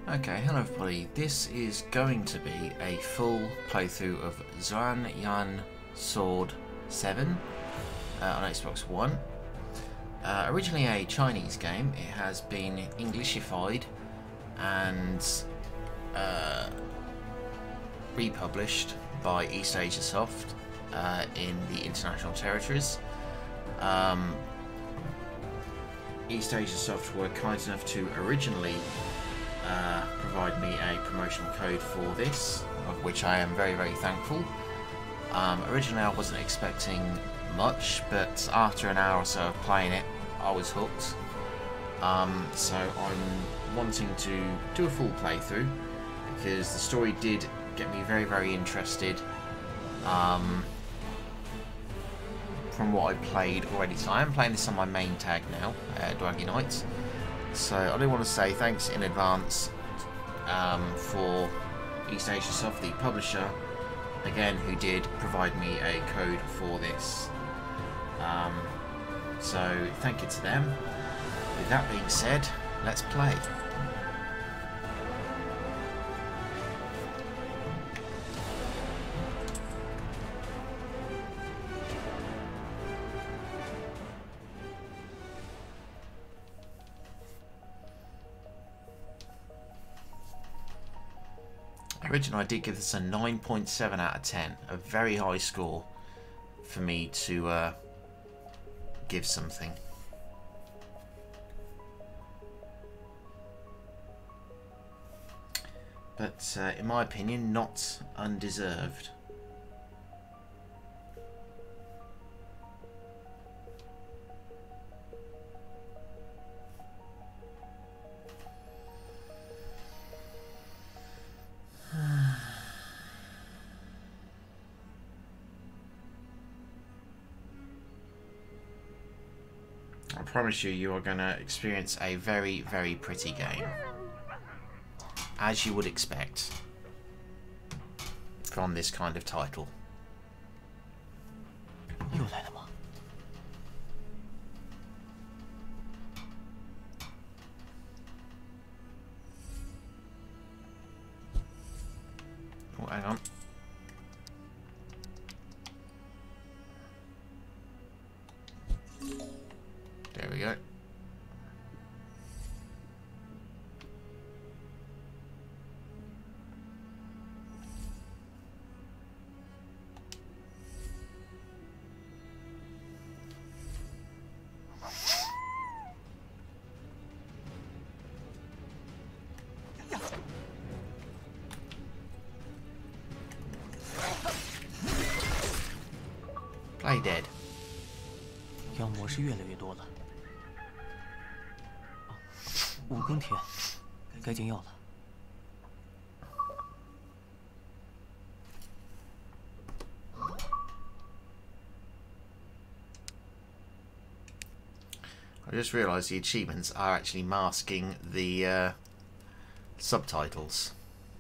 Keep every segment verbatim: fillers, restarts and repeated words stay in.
Okay, hello everybody. This is going to be a full playthrough of Xuan Yuan Sword seven uh, on Xbox One. Uh, originally a Chinese game, it has been Englishified and uh, republished by East Asia Soft uh, in the international territories. Um, East Asia Soft were kind enough to originally Uh, provide me a promotional code for this, of which I am very very thankful. Um, originally I wasn't expecting much, but after an hour or so of playing it I was hooked. Um, so I'm wanting to do a full playthrough because the story did get me very very interested um, from what I played already. So I am playing this on my main tag now, uh, Dwaggienite. So I do want to say thanks in advance um, for East Asia Soft, the publisher, again, who did provide me a code for this. Um, so thank you to them. With that being said, let's play. Originally, I did give this a nine point seven out of ten, a very high score for me to uh, give something. But uh, in my opinion, not undeserved. I promise you, you are going to experience a very, very pretty game. As you would expect from this kind of title. 又来了吗？ Oh, hang on. There we go. Play dead. 妖魔是越来越多了。 五更天，该进药了。 I just realised the achievements are actually masking the uh, subtitles.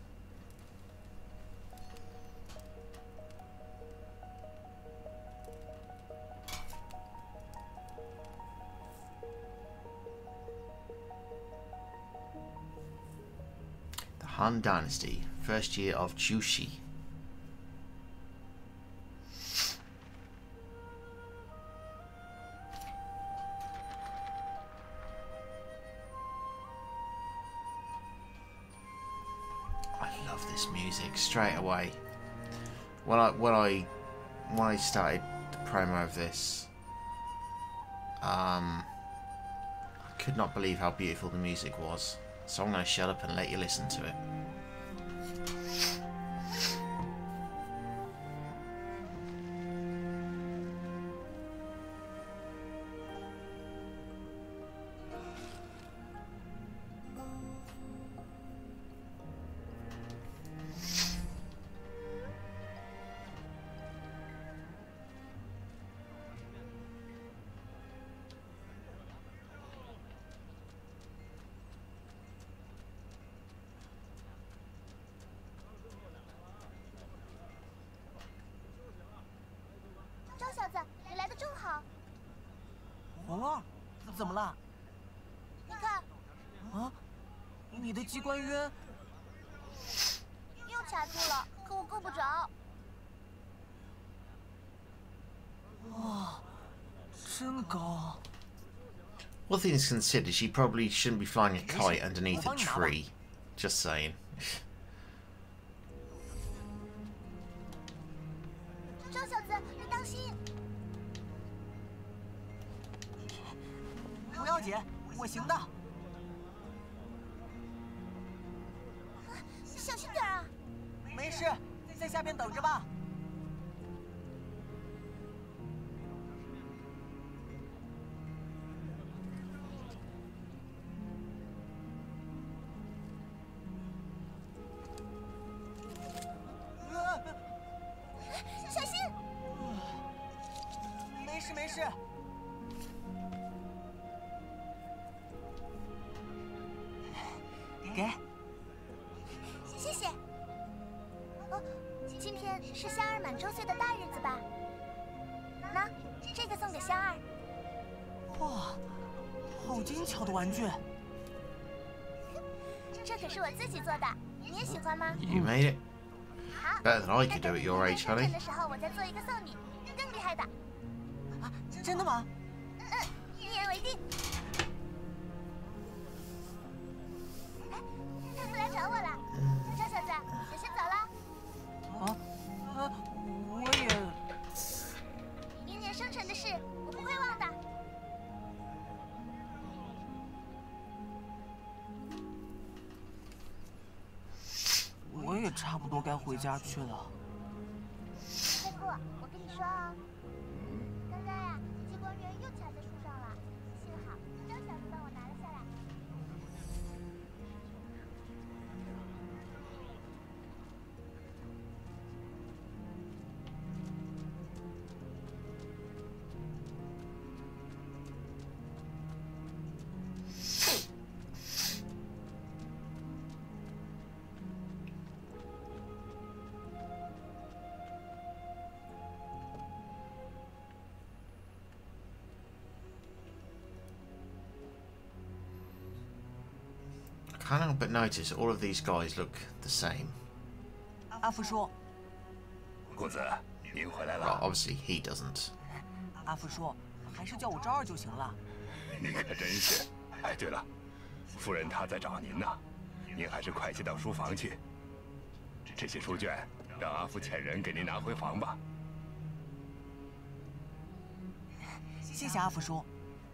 Han Dynasty, first year of Jushi. I love this music straight away. When I when I when I started the promo of this, um, I could not believe how beautiful the music was. So I'm going to shut up and let you listen to it. 你的机关鸢又卡住了，可我够不着。 哇，真高！ All things considered, she probably shouldn't be flying a kite underneath a tree. Just saying. 周小子，你当心！ 不要紧，我行的。 小心点啊！ 没事，在下边等着吧。 小心！ 没事没事。给。 谢谢。哦，今天是香儿满周岁的大日子吧？那这个送给香儿。 哇，好精巧的玩具！ 这可是我自己做的，你也喜欢吗？ You made it. 好。 Better than I could do at your age, 生 honey. 辰的时候我再做一个送你，更厉害的。 啊，真的吗？ 嗯，一言为定。哎，太夫来找我了，赵小子，我先走了。 啊啊，我也。 明年生辰的事，我不会忘的。 我也差不多该回家去了。 太夫，我跟你说啊，刚刚呀，机关鸢又卡在树上了，幸好张小子帮我拿了下来。 Can't help but notice all of these guys look the same. 阿福叔， 公子，您回来 Well, 了。 obviously he doesn't. 阿福叔，还是叫我昭儿就行了。 你可真是。哎，对了，夫人她在找您呢，您还是快些到书房去。这些书卷让阿福遣人给您拿回房吧。 谢谢阿福叔。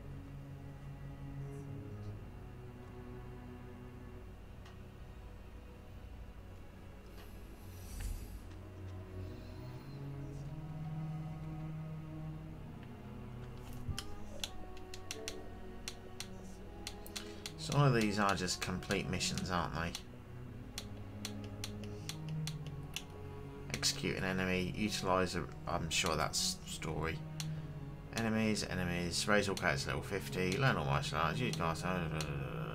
So all of these are just complete missions, aren't they? Execute an enemy, utilize a... I'm sure that's story. Enemies, enemies, raise all characters level fifty, learn all martial arts, use martial arts...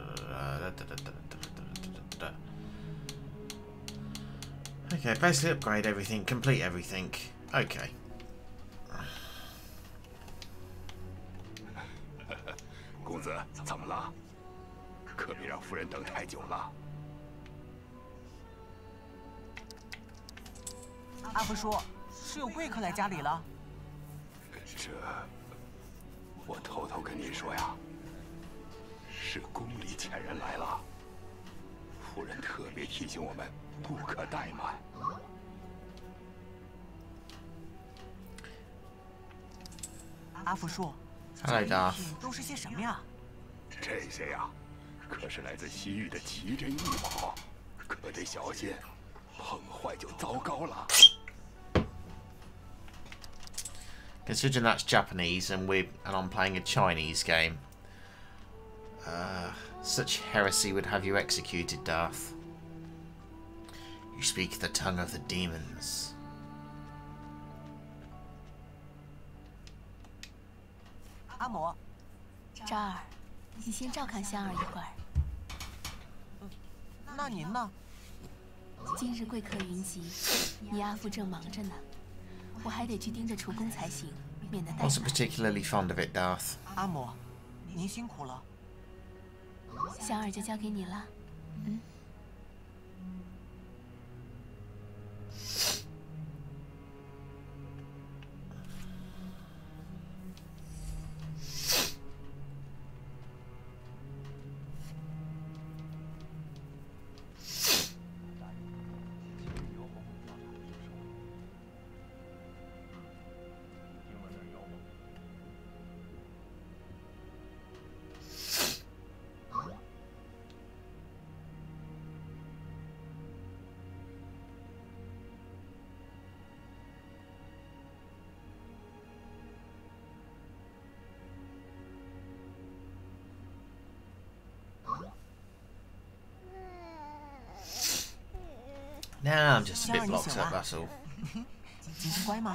Okay, basically upgrade everything, complete everything. Okay. 公子，怎么了？可别让夫人等太久了。 阿福叔，是有贵客来家里了。 这，我偷偷跟你说呀，是宫里遣人来了。夫人特别提醒我们，不可怠慢。 阿福叔， Hello, 这礼 Darth. 品都是些什么呀？ 这些呀，可是来自西域的奇珍异宝，可得小心，碰坏就糟糕了。 Considering that's Japanese and we and I'm playing a Chinese game, uh, such heresy would have you executed, Darth. You speak the tongue of the demons. 阿嬷， 昭儿，你先照看香儿一会儿。 那您呢？ 今日贵客云集，你阿父正忙着呢，我还得去盯着厨工才行，免得怠 Wasn't 慢。 particularly fond of it, Darth. 阿嬷，您辛苦了。 香儿就交给你了。 嗯。 Now I'm just a bit blocked up, that's all. 今天乖吗？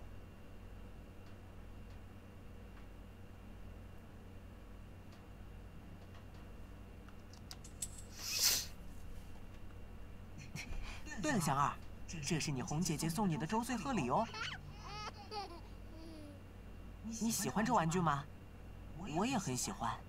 对了，小二，这是你红姐姐送你的周岁贺礼哦。你喜欢这玩具吗？我也很喜欢。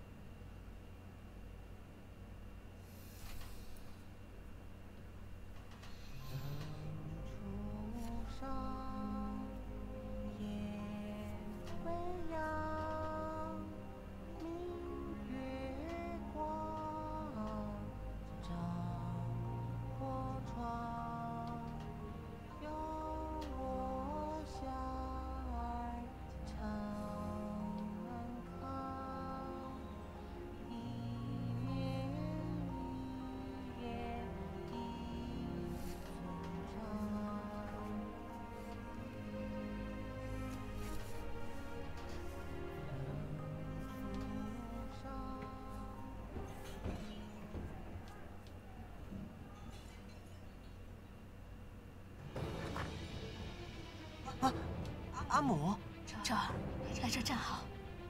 啊，阿母， 这儿，来这儿站好。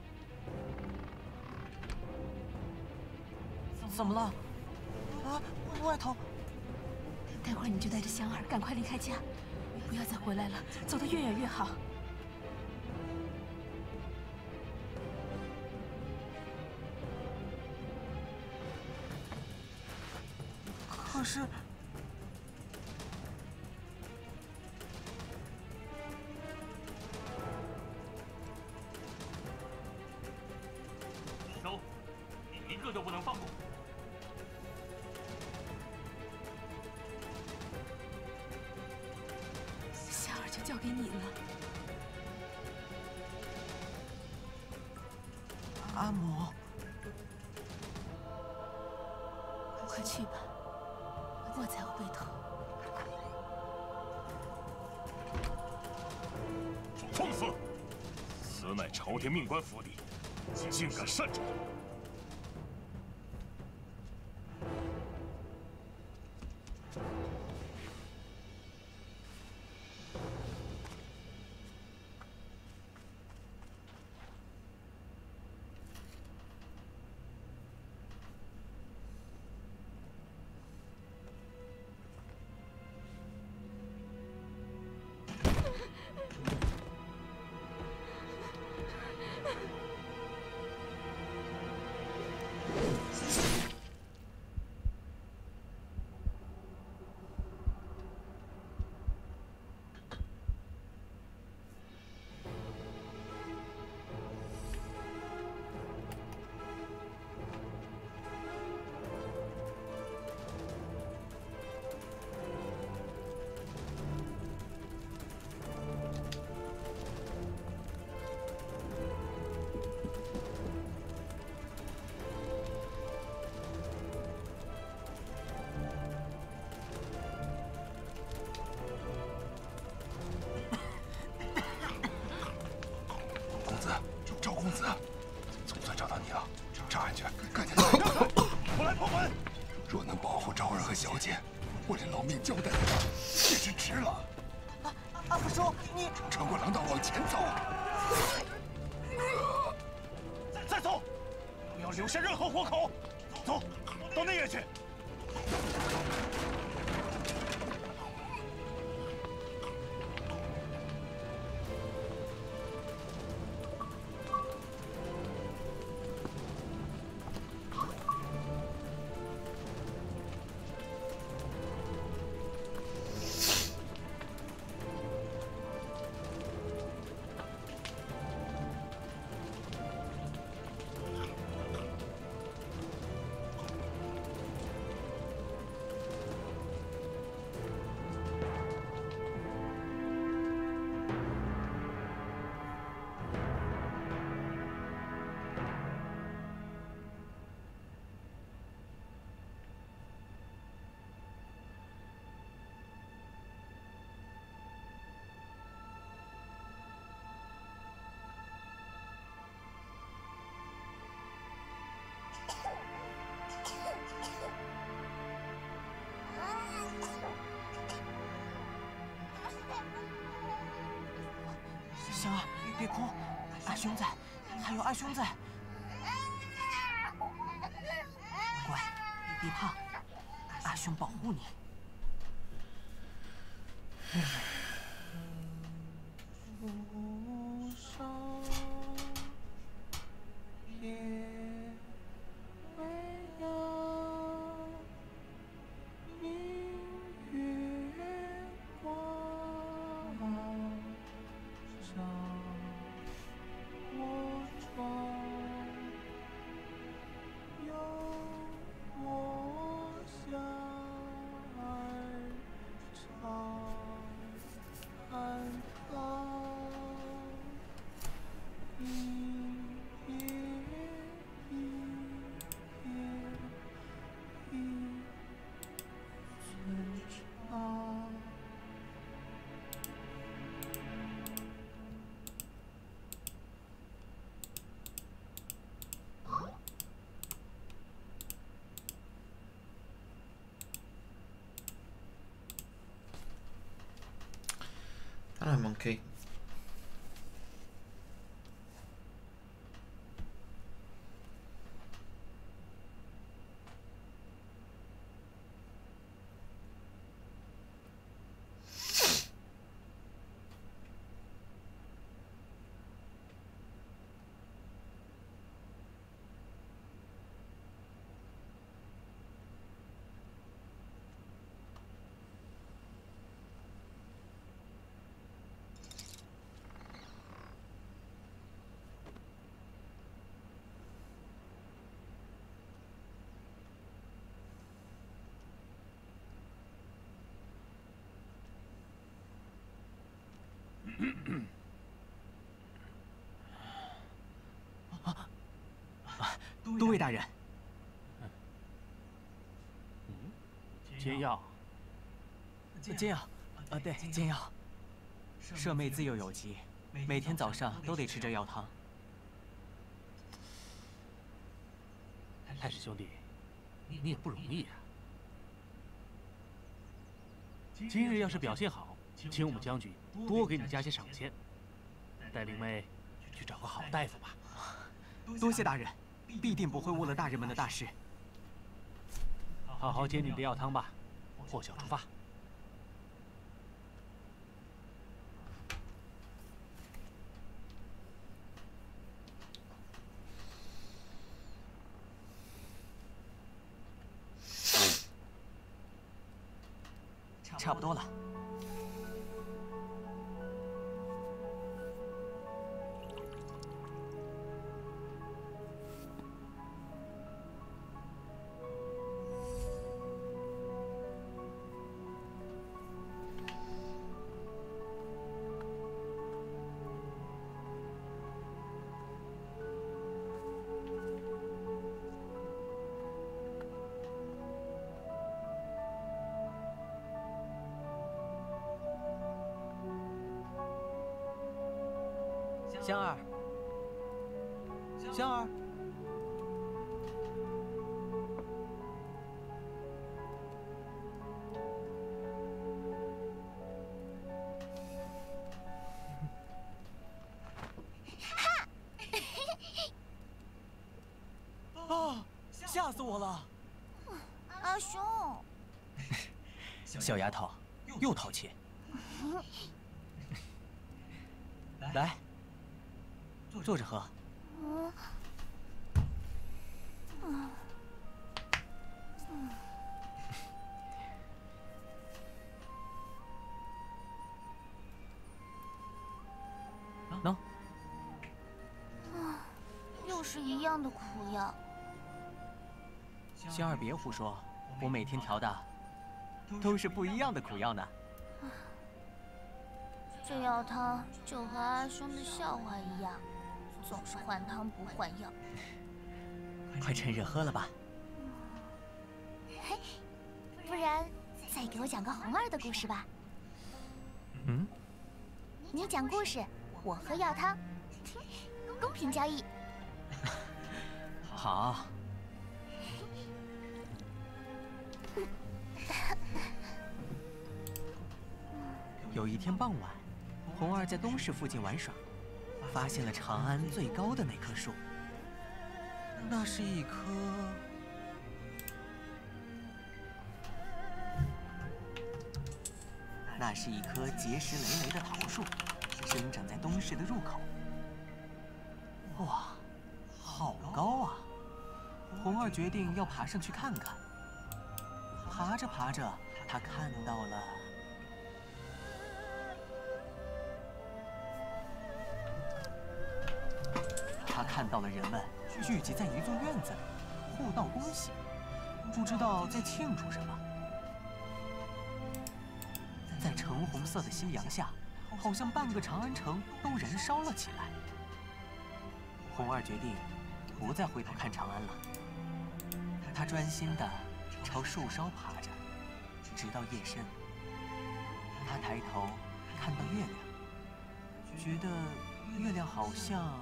怎么了？啊，外头。 待会儿你就带着香儿赶快离开家，不要再回来了，走得越远越好。 可是。 一个都不能放过！ 香儿就交给你了， 阿母。 快去吧，我在回头。 放肆！此乃朝廷命官府邸，竟敢擅闯！ 公子，总算找到你了，查案去，赶紧！ 我来破门。 若能保护昭儿和小姐，我这老命交代在这儿也是值了。 阿阿福叔，你穿过廊道往前走。 再走，不要留下任何活口。走，到内院去。 公别哭，阿兄在，还有阿兄在。乖，别怕，阿兄保护你。 Hello, monkey. Mm-hmm. 都尉大人， 嗯，煎药， 煎药，啊，对，煎药。舍妹自幼有疾，每天早上都得吃这药汤。 太史兄弟，你也不容易呀。今日要是表现好，请我们将军多给你加些赏钱，带灵妹去找个好大夫吧。 多谢大人。 必定不会误了大人们的大事。 好好煎你的药汤吧，破晓出发。 差不多了。 香儿，香儿，啊！吓死我了！ 阿兄， 小丫头又淘气，来。 坐着喝。嗯。嗯。喏。 啊，又是一样的苦药。 香儿，别胡说，我每天调的都是不一样的苦药呢。 这药汤就和阿兄的笑话一样。 总是换汤不换药， 快趁热喝了吧。 嘿，不然再给我讲个红儿的故事吧。 嗯， 你讲故事，我喝药汤，公平交易。 好。有一天傍晚，红儿在东市附近玩耍。 发现了长安最高的那棵树。那是一棵……那是一棵结实累累的桃树，生长在东市的入口。哇，好高啊！红儿决定要爬上去看看。爬着爬着，他看到了……他看到了人们聚集在一座院子里，互道恭喜，不知道在庆祝什么。在橙红色的夕阳下，好像半个长安城都燃烧了起来。红儿决定不再回头看长安了，他专心地朝树梢爬着，直到夜深。他抬头看到月亮，觉得月亮好像……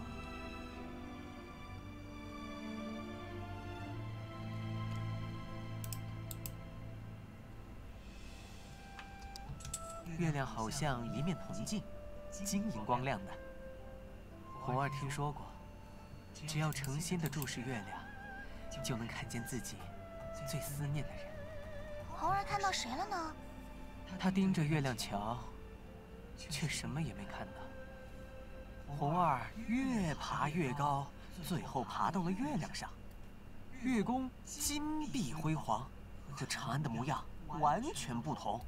月亮好像一面铜镜，晶莹光亮的。红儿听说过，只要诚心地注视月亮，就能看见自己最思念的人。 红儿看到谁了呢？ 他盯着月亮瞧，却什么也没看到。红儿越爬越高，最后爬到了月亮上。月宫金碧辉煌，和长安的模样完全不同。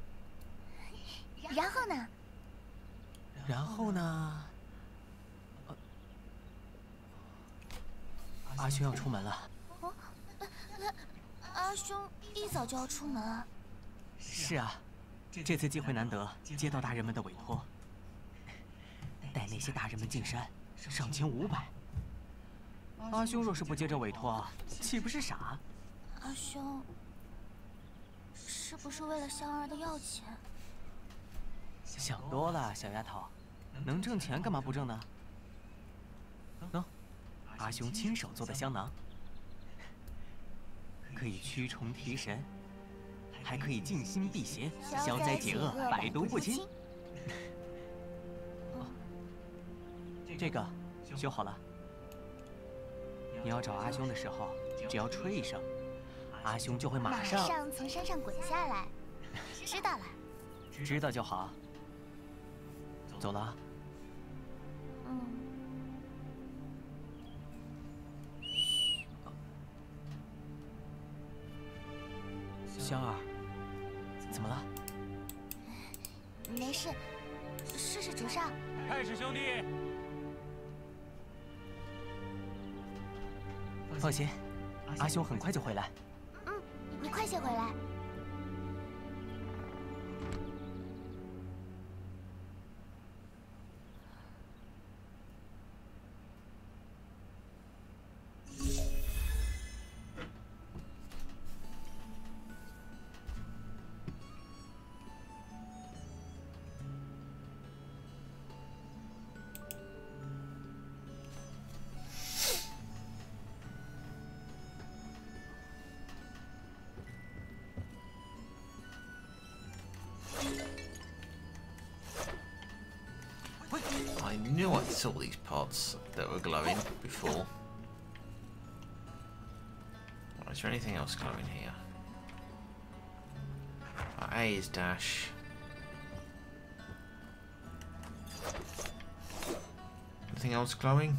然后呢？ 然后呢？呃、阿兄要出门了。 哦，阿兄一早就要出门啊？ 是啊，这次机会难得，接到大人们的委托，带那些大人们进山，赏钱五百。阿兄若是不接这委托，岂不是傻？ 阿兄，是不是为了香儿的要钱？ 想多了，小丫头，能挣钱干嘛不挣呢？喏，阿兄亲手做的香囊，可以驱虫提神，还可以静心辟邪，消灾解厄，百毒不侵。这个修好了，你要找阿兄的时候，只要吹一声，阿兄就会马上马上从山上滚下来。知道了。 知道就好。走了。 嗯。 香儿，怎么了？ 没事，试试竹上。 太史兄弟， 放心，阿兄很快就回来。 嗯，你快些回来。 I knew I saw these pods that were glowing before. Oh, is there anything else glowing here? Uh, A is dash. Anything else glowing?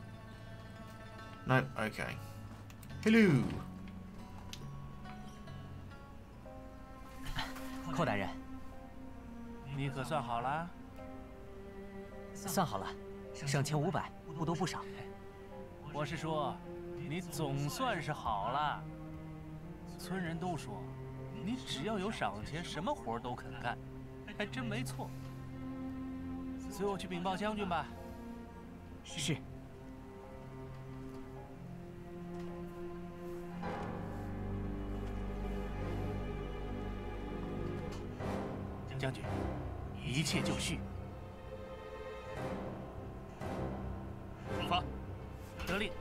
No. Okay. Hello. 寇大人， 你可算好了？ 算好了，赏钱五百，不多不少。 我是说，你总算是好了。村人都说，你只要有赏钱，什么活都肯干，还真没错。随我去禀报将军吧。 是。 将军，一切就绪。出发，得令。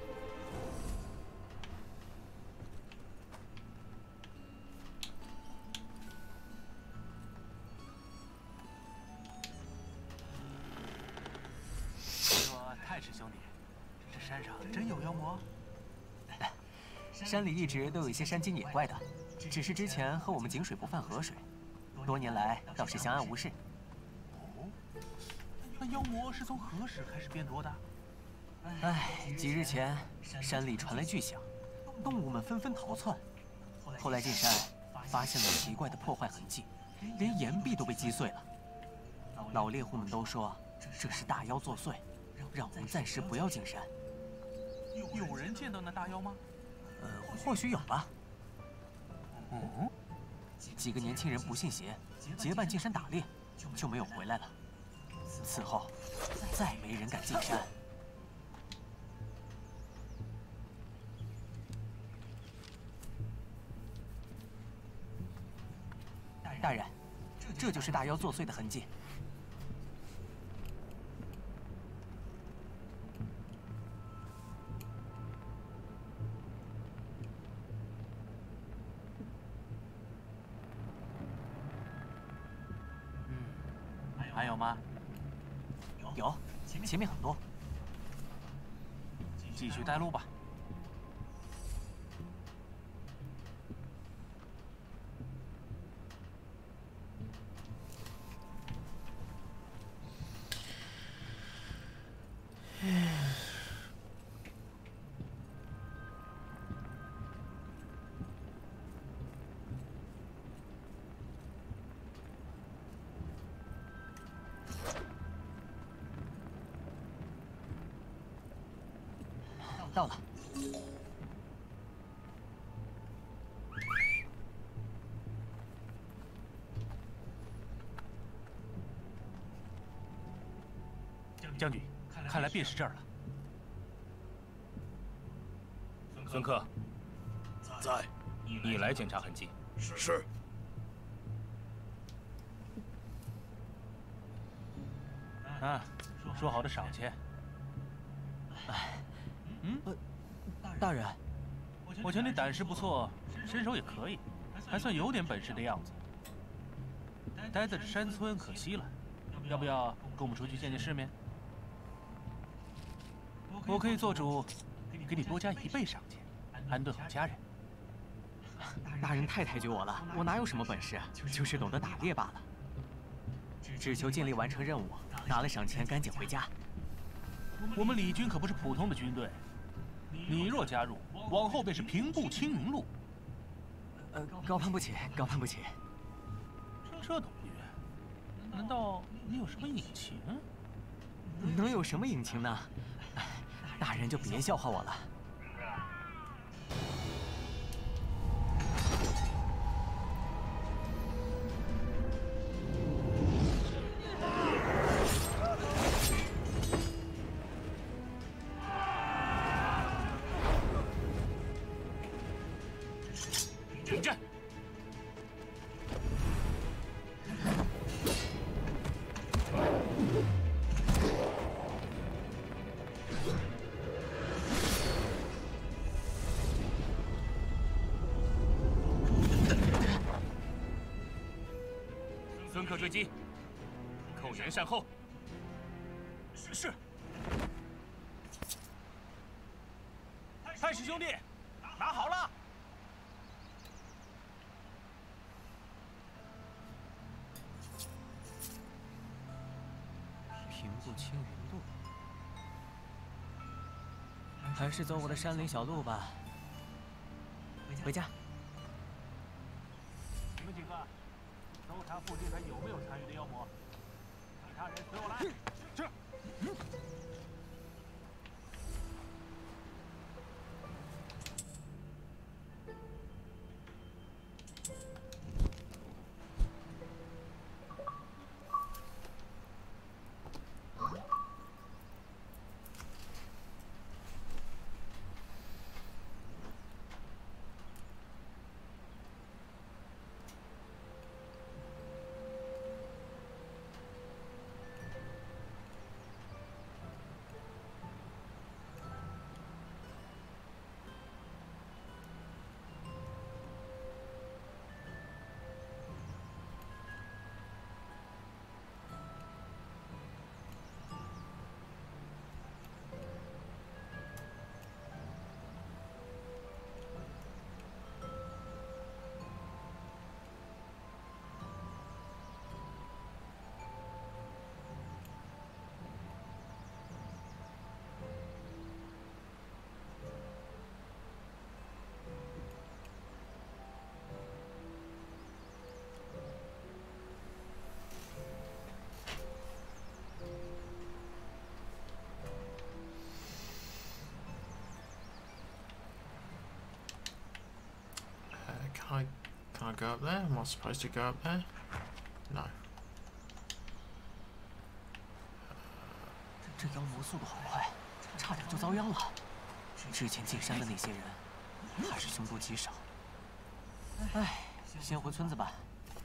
妖魔？山里一直都有一些山精野怪的，只是之前和我们井水不犯河水，多年来倒是相安无事。 哦，那妖魔是从何时开始变多的？ 唉，几日前山里传来巨响，动物们纷纷逃窜。后来进山，发现了奇怪的破坏痕迹，连岩壁都被击碎了。老猎户们都说这是大妖作祟，让我们暂时不要进山。 有人见到那大妖吗？ 呃，或许有吧。 哦， 几个年轻人不信邪，结伴进山打猎，就没有回来了。此后，再没人敢进山。大人，这就是大妖作祟的痕迹。 还有吗？ 有，前面很多。 继续带路吧。 到了。 将军，看来便是这儿了。 孙克，在，你来检查痕迹。 是。 啊，说好的赏钱。嗯， 大人， 我瞧你胆识不错，身手也可以，还算有点本事的样子。待在这山村可惜了，要不要跟我们出去见见世面？我可以做主，给你多加一倍赏钱，安顿好家人。 大人太抬举我了，我哪有什么本事，就是懂得打猎罢了。只求尽力完成任务，拿了赏钱赶紧回家。 我们李军可不是普通的军队，你若加入，往后便是平步青云路。 呃，高攀不起，高攀不起。 这都不远，难道你有什么隐情？ 能有什么隐情呢？大人就别笑话我了。 停阵！孙克追击，寇岩善后。是。太师兄弟，拿好了！ 平步青云路，还是走我的山林小路吧。回家。 你们几个，搜查附近还有没有残余的妖魔？其他人随我来。是。 Can I go up there? Am I supposed to go up there? No. 这妖魔速度好快，差点就遭殃了。之前进山的那些人，还是凶多吉少。唉，先回村子吧。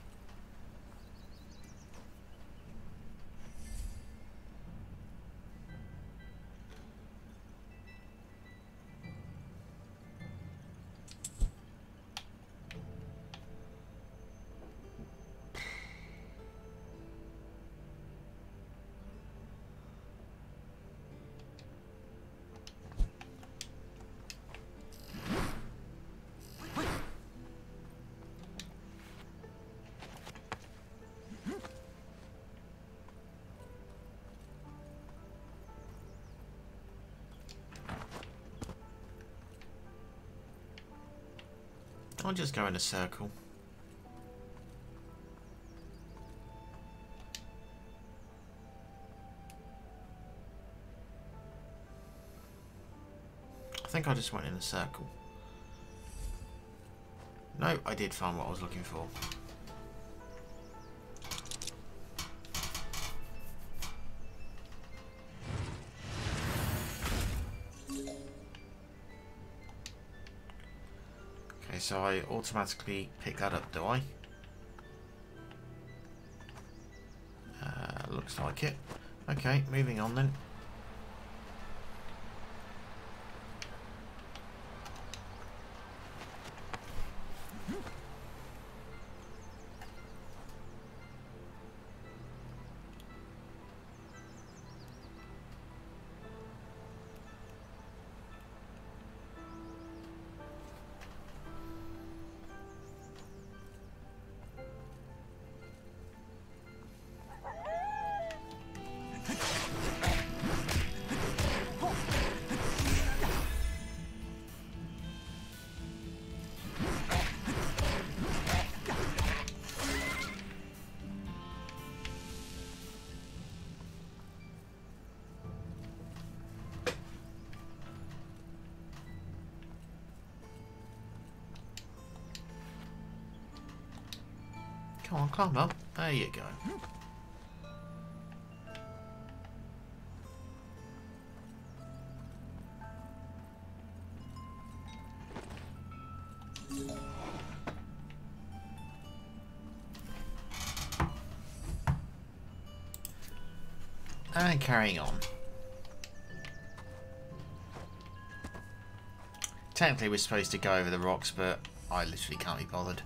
I'll just go in a circle. I think I just went in a circle. No, I did find what I was looking for. So I automatically pick that up, do I? Uh, looks like it. Okay, moving on then. Come on, climb up. There you go. And carrying on. Technically we're supposed to go over the rocks, but I literally can't be bothered.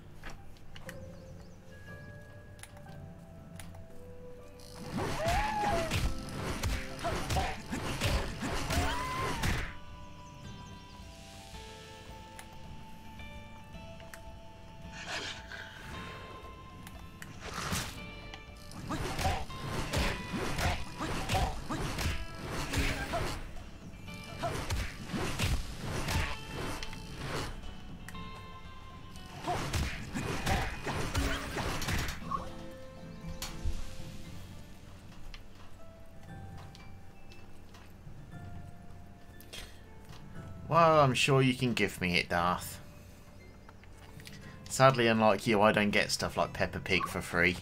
Well, I'm sure you can give me it, Darth. Sadly, unlike you, I don't get stuff like Peppa Pig for free.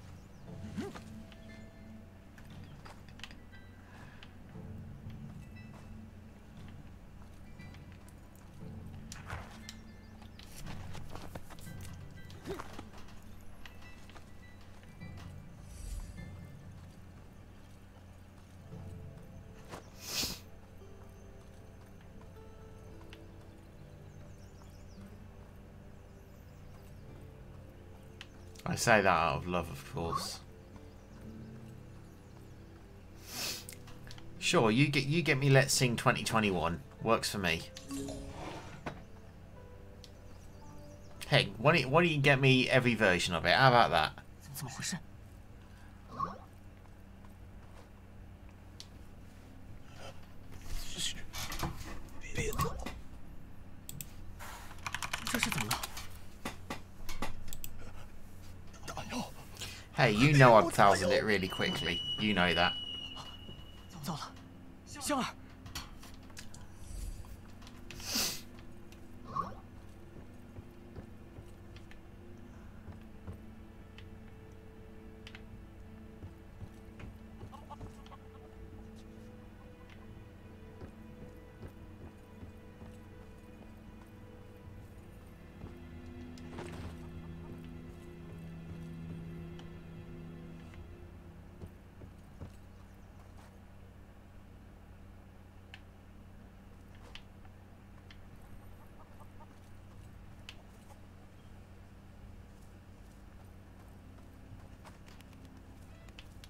I say that out of love, of course. Sure, you get you get me Let's Sing twenty twenty-one. Works for me. Heck, why don't, you, why don't you get me every version of it? How about that? 怎么回事？别走！这是怎么了？ Hey, you know I'd thousand it really quickly. You know that. 糟了，香儿！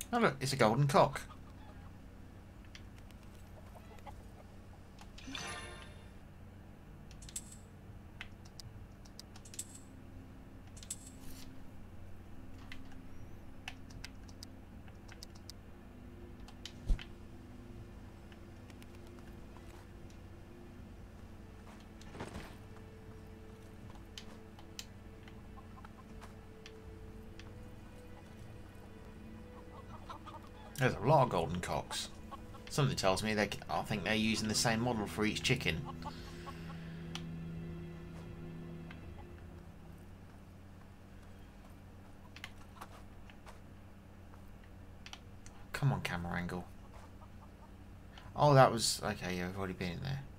Oh look, it's a golden cock. There's a lot of golden cocks. Something tells me they. I think they're using the same model for each chicken. Come on, camera angle. Oh, that was okay. Yeah, I've already been in there.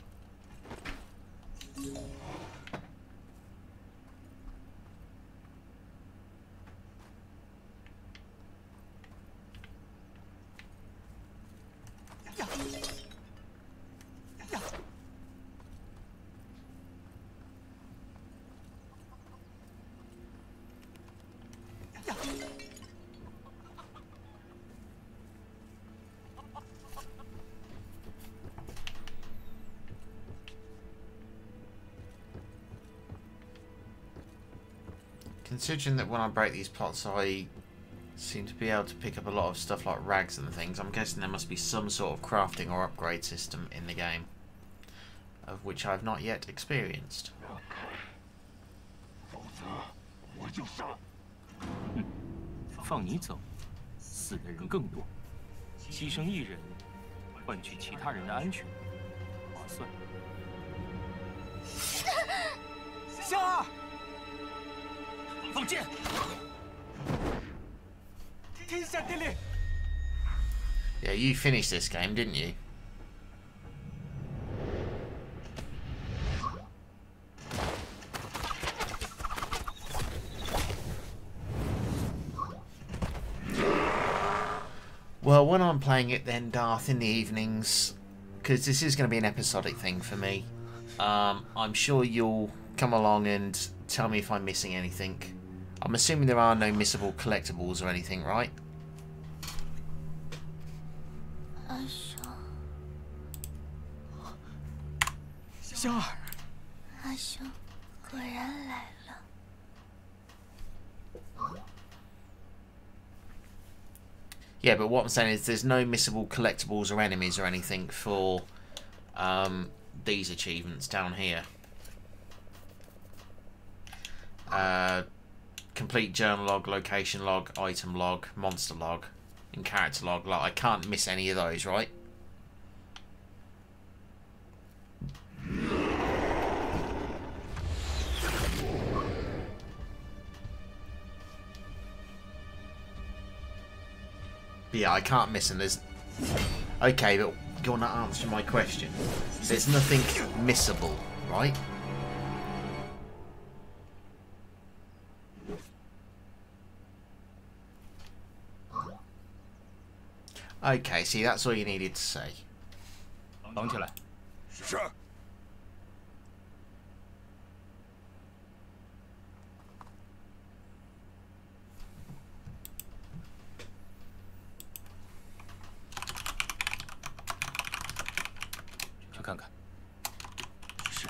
Considering that when I break these pots I seem to be able to pick up a lot of stuff like rags and things, I'm guessing there must be some sort of crafting or upgrade system in the game, of which I've not yet experienced. 放你走，死的人更多，牺牲一人，换取其他人的安全，划算。 香儿， 放箭！ 天下第六。 Yeah, you finished this game, didn't you? Well, when I'm playing it then, Darth, in the evenings, because this is going to be an episodic thing for me, um, I'm sure you'll come along and tell me if I'm missing anything. I'm assuming there are no missable collectibles or anything, right? 阿雄， 香儿， 阿雄，果然来了。 Yeah, but what I'm saying is there's no missable collectibles or enemies or anything for um, these achievements down here. Uh, complete journal log, location log, item log, monster log, and character log. Like, I can't miss any of those, right? Yeah, I can't miss them. There's okay, but you're not answering my question. There's nothing missable, right? Okay, see, that's all you needed to say. 绑起来。 是。 去看看。 是。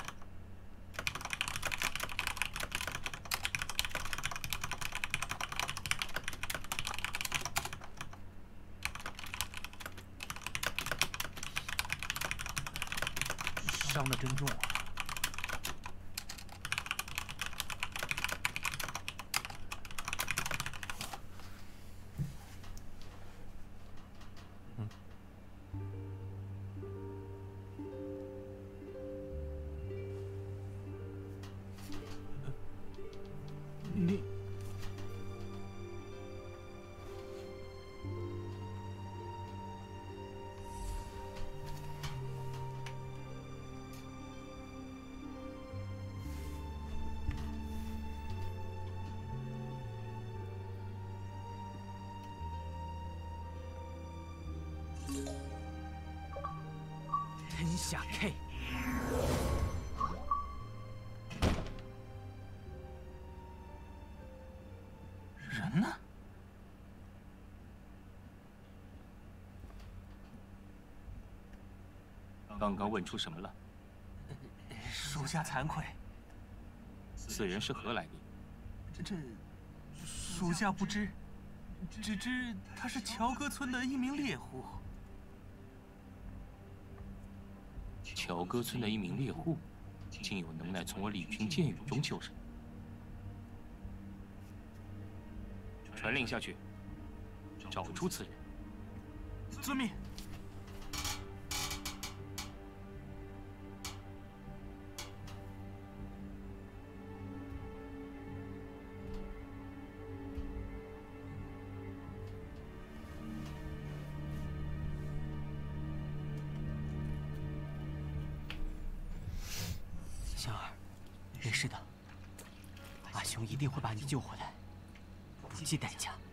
伤得真重啊！你。 天下 K， 人呢？ 刚刚问出什么了？ 属下惭愧。 此人是何来历？ 这，属下不知，只知他是乔哥村的一名猎户。 乔哥村的一名猎户，竟有能耐从我李军剑雨中救人。传令下去，找出此人。 遵命。香儿，没事的，阿雄一定会把你救回来，不计代价。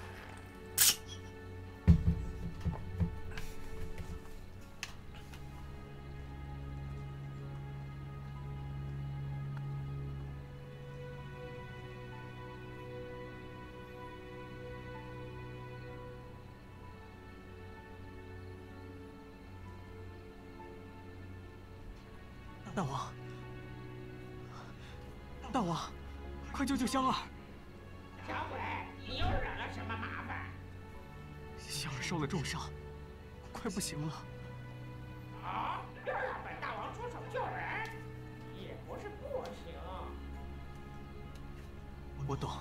大王，大王，快救救香儿！ 小鬼，你又惹了什么麻烦？ 香儿受了重伤，快不行了。 啊，又要本大王出手救人，也不是不行。 我懂，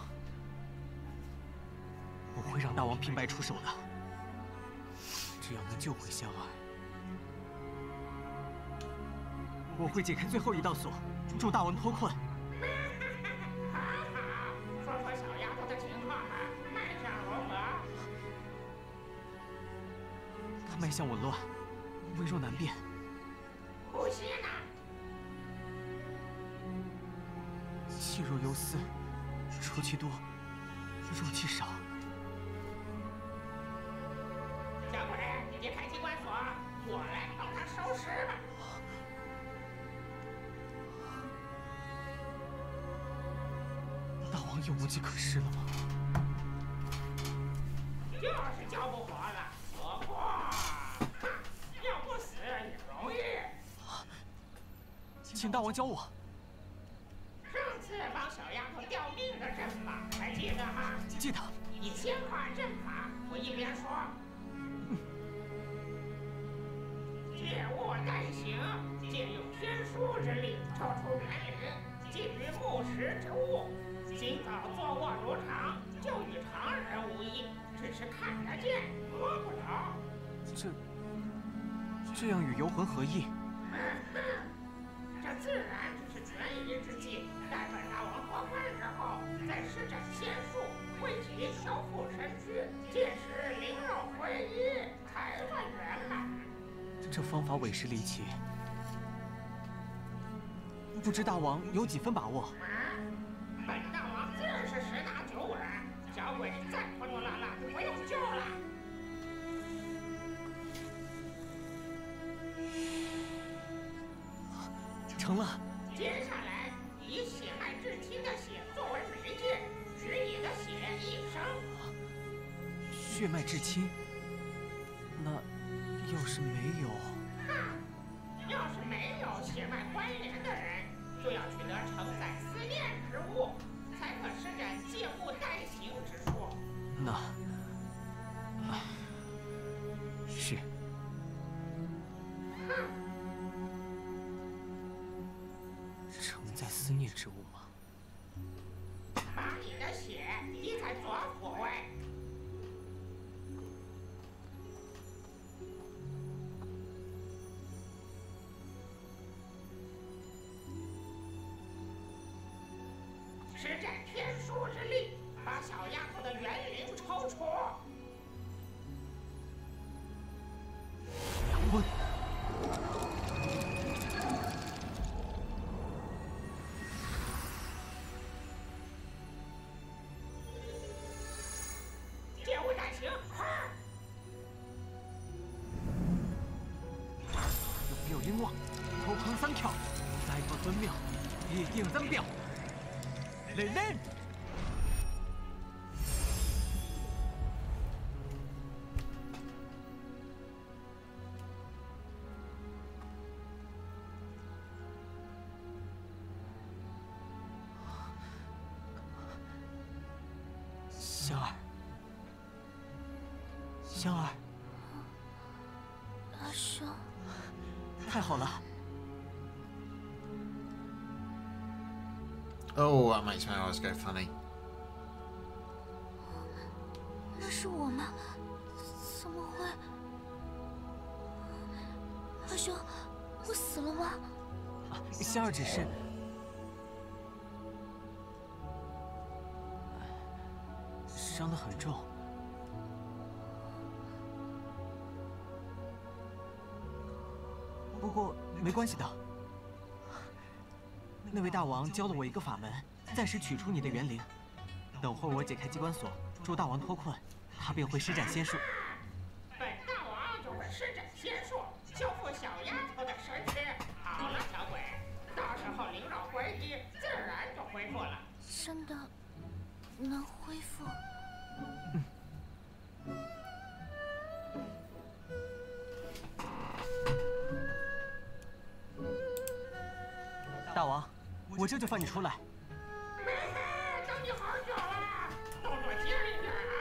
我会让大王平白出手的。只要能救回香儿，我会解开最后一道锁，助大王脱困。 好好，说说小丫头的情况吧，脉象如何？ 她脉象紊乱，微弱难辨。 呼吸呢？ 气若游丝，出气多，入气少。 小鬼，你开机关锁，我来帮他收尸吧。 大王又无计可施了吗？ 就是救不活了，不过，哼，要不死也容易。 请大王教我。 上次帮小丫头吊命的阵法还记得吗？ 记得。 你先画阵法，我一边说。借物代行，借用天书之力抽出元灵，寄于木石之物。今早坐卧如常，就与常人无异，只是看得见，摸不着。 这这样与游魂合一？ 嗯哼，这自然只是权宜之计。待本大王脱困之后，再施展仙术，为其修复身躯，届时灵肉归一，才算圆满。 这方法委实离奇，不知大王有几分把握？ 本大王自是十拿九稳，小鬼你再拖拖拉拉就不用救了。 成了。 接下来以血脉至亲的血作为媒介，取你的血一生。 血脉至亲？那要是没有？ 哼，要是没有血脉关联的人，就要取得承载思念之物，才可施展借物代行之术。 那，唉，是。 哼， 承载思念之物吗？ 把你的血滴在左腹位。施展天书之力，把小丫头的元灵抽出。 阳温。 借物代行，快！ 有没有灵望？头扛三跳，来个尊庙，必定增表。lên lên！ 小香儿，香儿， 阿生， 太好了！ Oh, that makes my eyes go funny. 那是我吗？怎么会？阿兄，我死了吗？ 啊，香儿只是……伤得很重。不过没关系的。 那位大王教了我一个法门，暂时取出你的元灵。等会儿我解开机关锁，助大王脱困，他便会施展仙术。 本大王就会施展仙术，修复小丫头的神识。好了，小鬼，到时候灵肉归一，自然就恢复了。 真的能恢复？ 嗯。 大王。 我这就放你出来。 妹妹，等你好久了，动作轻一点啊！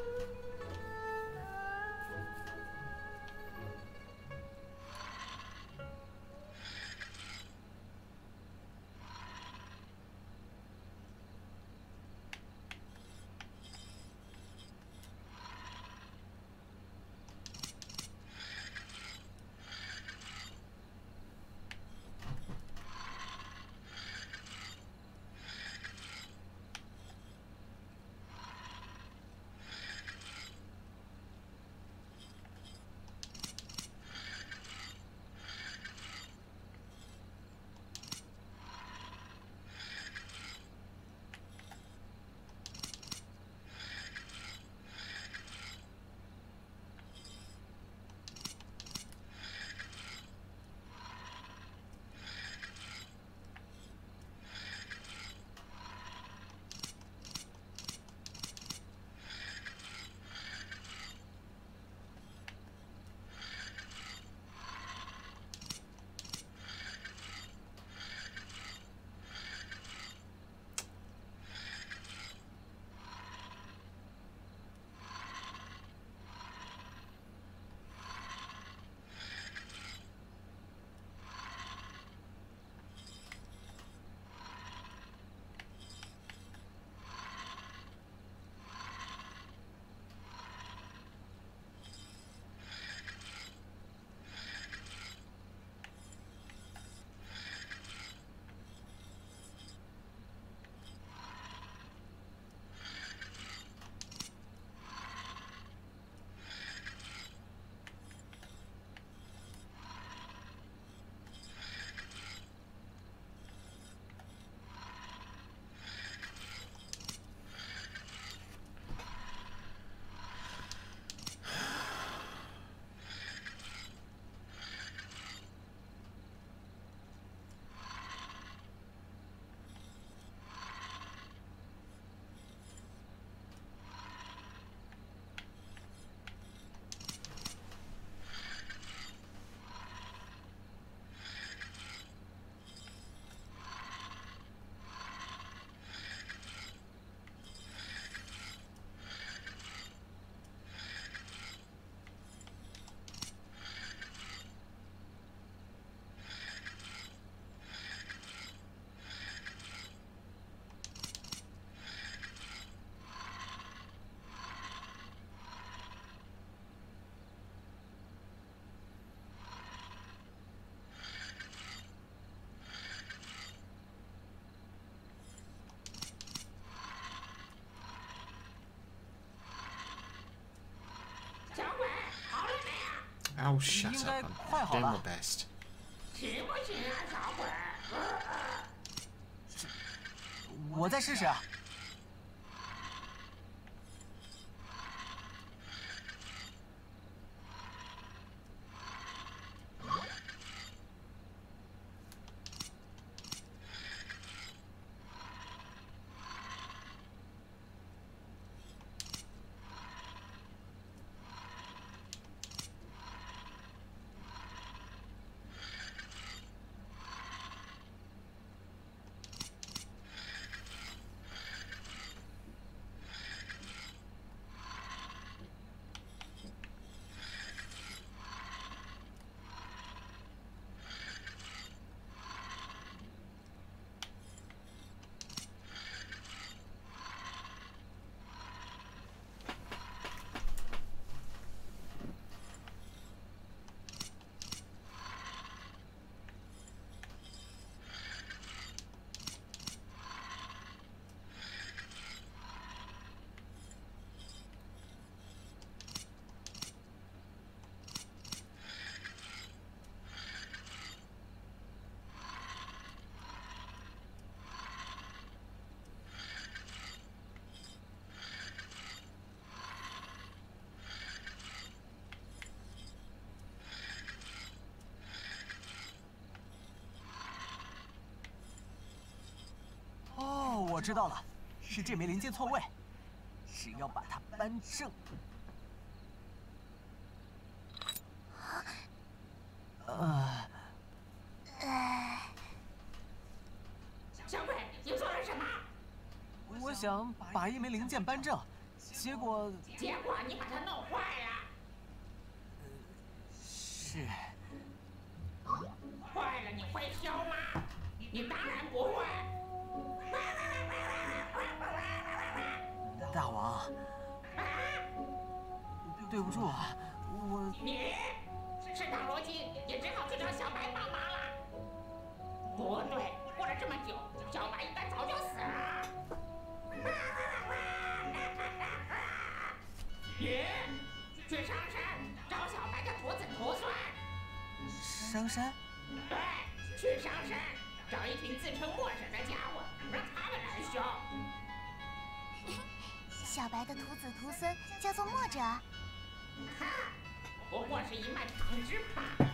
Oh, shut up. I'm doing my best. 行不行啊，小鬼？ 我再试试啊。 知道了，是这枚零件错位，只要把它扳正。呃， 呃， 小鬼，你做了什么？ 我想把一枚零件扳正，结果结果你把它弄坏了。 是。 坏了，你会修吗？你当然不会。 大王，对不住啊，我你，事到如今也只好去找小白帮忙了。不对，过了这么久，小白应该早就死了。你，去上山找小白的徒子徒孙。 上山？ 对，去上山找一群自称墨者的家伙，让他们来修。 小白的徒子徒孙叫做墨者。 哈，不过是一脉长枝罢了。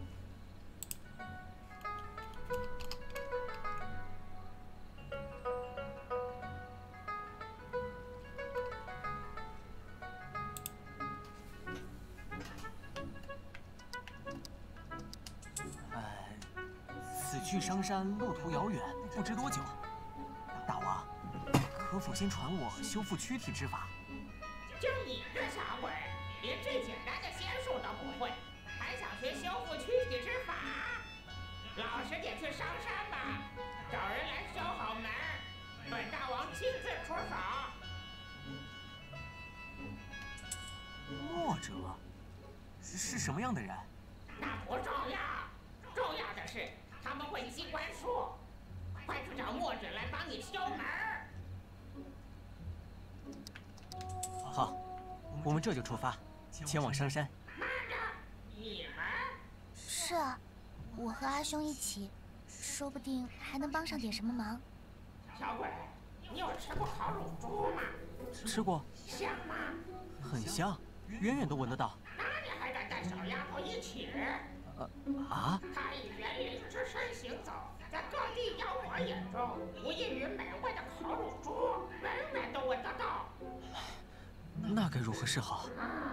此去商山路途遥远，不知多久。大王，可否先传我修复躯体之法？ 就你这小鬼，连最简单的仙术都不会，还想学修复躯体之法？老实点去上山吧，找人来修好门，本大王亲自出手。 墨者是什么样的人？ 那不重要，重要的是他们会机关术。快去找墨者来帮你修门。 好，我们这就出发，前往商山。 慢着，你们？ 是啊，我和阿兄一起，说不定还能帮上点什么忙。 小鬼，你有吃过烤乳猪吗？ 吃过。 香吗？ 很香，远远都闻得到。 那你还敢带小丫头一起？ 呃啊！ 她以园林之身行走，在各地妖魔眼中，无异于美味的烤乳猪，远远都闻得到。 那该如何是好？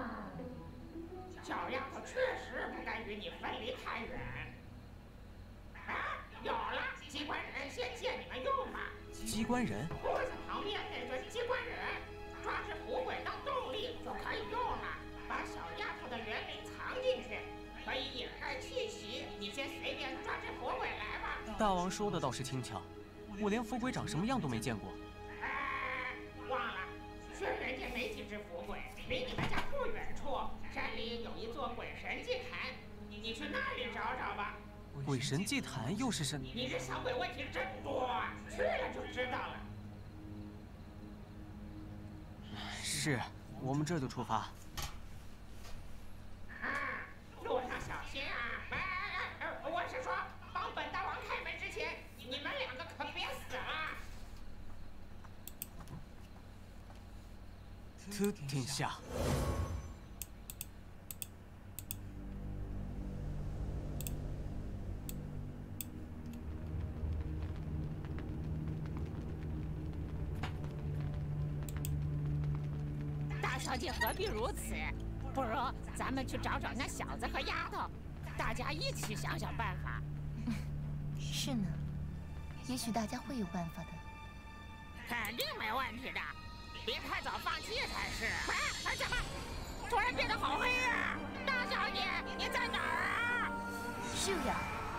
小丫头确实不该与你分离太远。啊，有了，机关人先借你们用吧。 机关人？ 屋子旁边那尊机关人，抓只虎鬼当动力就可以用了。把小丫头的园林藏进去，可以掩盖气息。你先随便抓只虎鬼来吧。 大王说的倒是轻巧，我连伏鬼长什么样都没见过。 哎，忘了，轩辕界没几只伏鬼，离你们家不远处，山里有一座鬼神祭坛，你去那里找找吧。 鬼神祭坛又是什？ 你这小鬼问题真多啊，去了就知道了。 是，我们这就出发。 啊，路上小心啊！哎哎哎，我是说，帮本大王开门之前，你们两个可别死了。 特天下。 大小姐何必如此？不如咱们去找找那小子和丫头，大家一起想想办法。 是呢，也许大家会有办法的。 肯定没问题的，别太早放弃才是。哎，怎么突然变得好黑啊？大小姐，你在哪儿啊？ 是呀。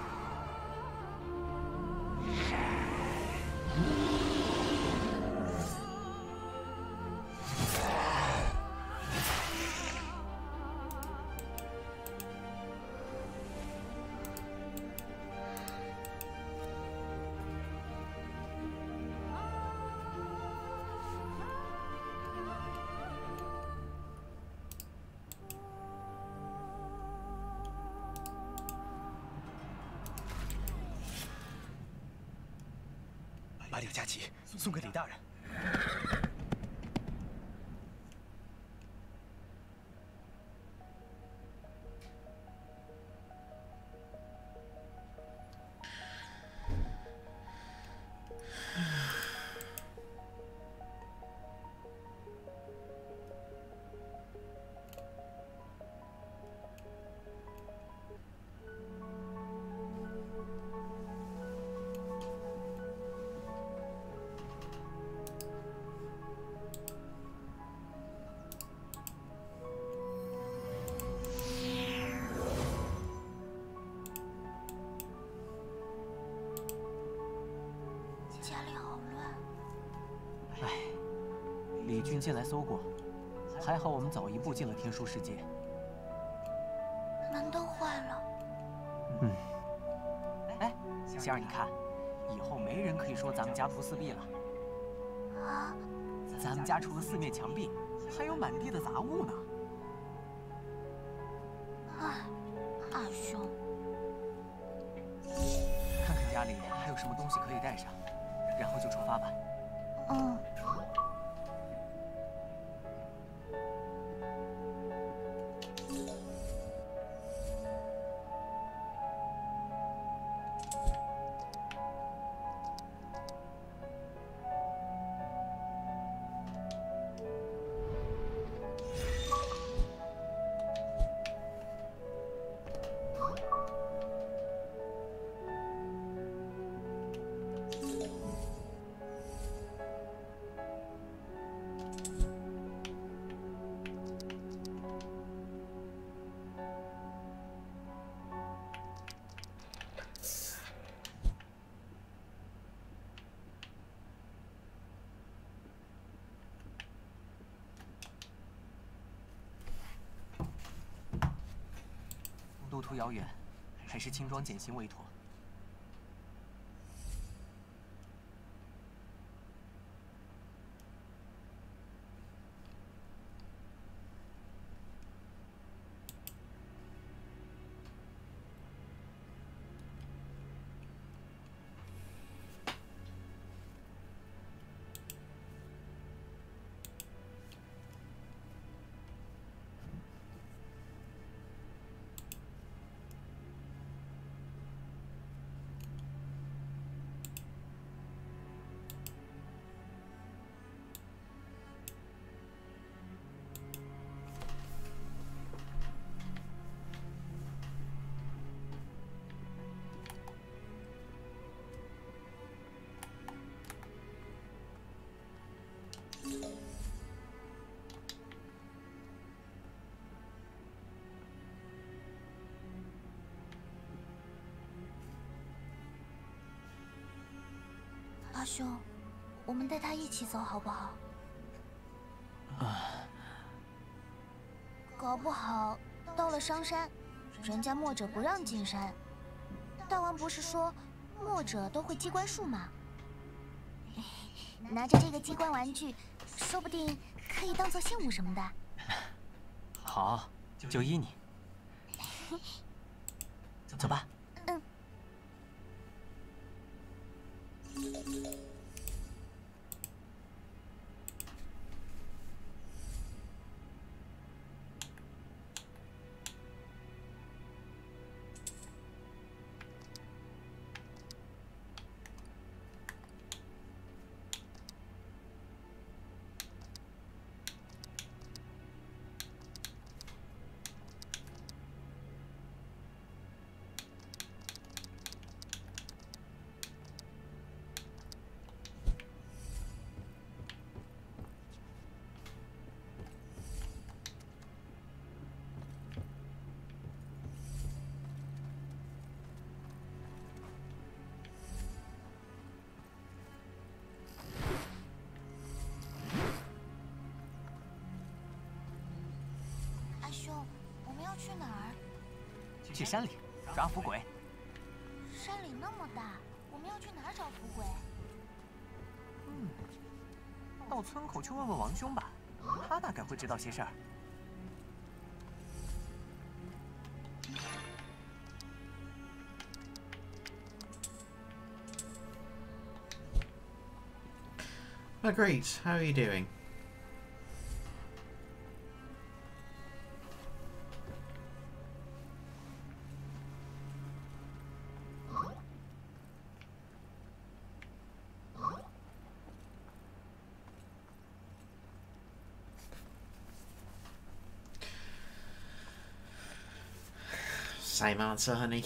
把柳佳琪送给李大人。 李军进来搜过，还好我们早一步进了天书世界。 门都坏了。 嗯。哎，仙儿，你看，以后没人可以说咱们家徒四壁了。 啊？ 咱们家除了四面墙壁，还有满地的杂物呢。 哎，二兄。 看看家里还有什么东西可以带上，然后就出发吧。 嗯。 路途遥远，还是轻装简行为妥。 阿兄，我们带他一起走好不好？ 啊， 搞不好到了商山，人家墨者不让进山。大王不是说墨者都会机关术吗？拿着这个机关玩具，说不定可以当做信物什么的。 好，就依你。走吧。 嗯。兄，我们要去哪儿？ 去山里抓伏鬼。 山里那么大，我们要去哪儿找伏鬼？ 嗯，到村口去问问王兄吧，他大概会知道些事儿。 Oh, great. How are you doing? Same answer, honey.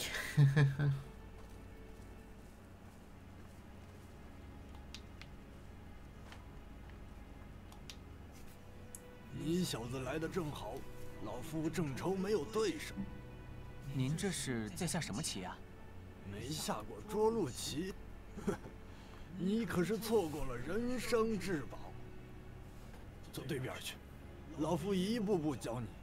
你小子来的正好，老夫正愁没有对手。 您这是在下什么棋啊？ 没下过捉鹿棋，呵呵，你可是错过了人生至宝。 走对面去，老夫一步步教你。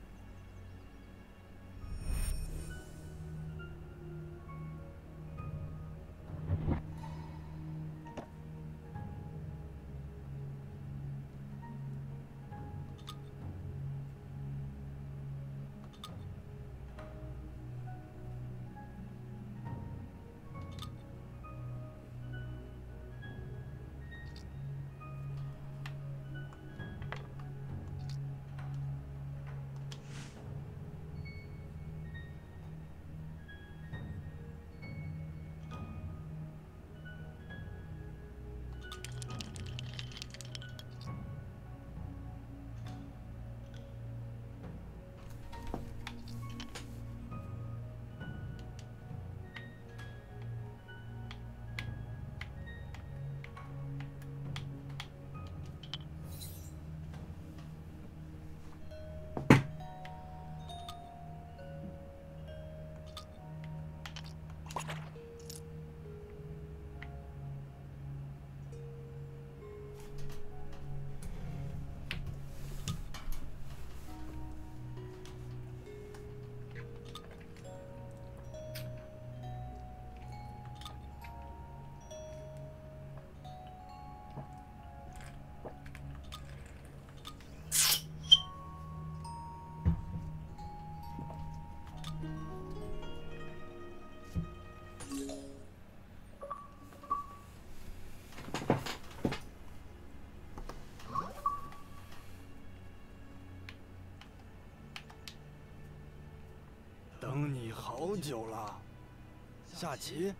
等你好久了，下棋。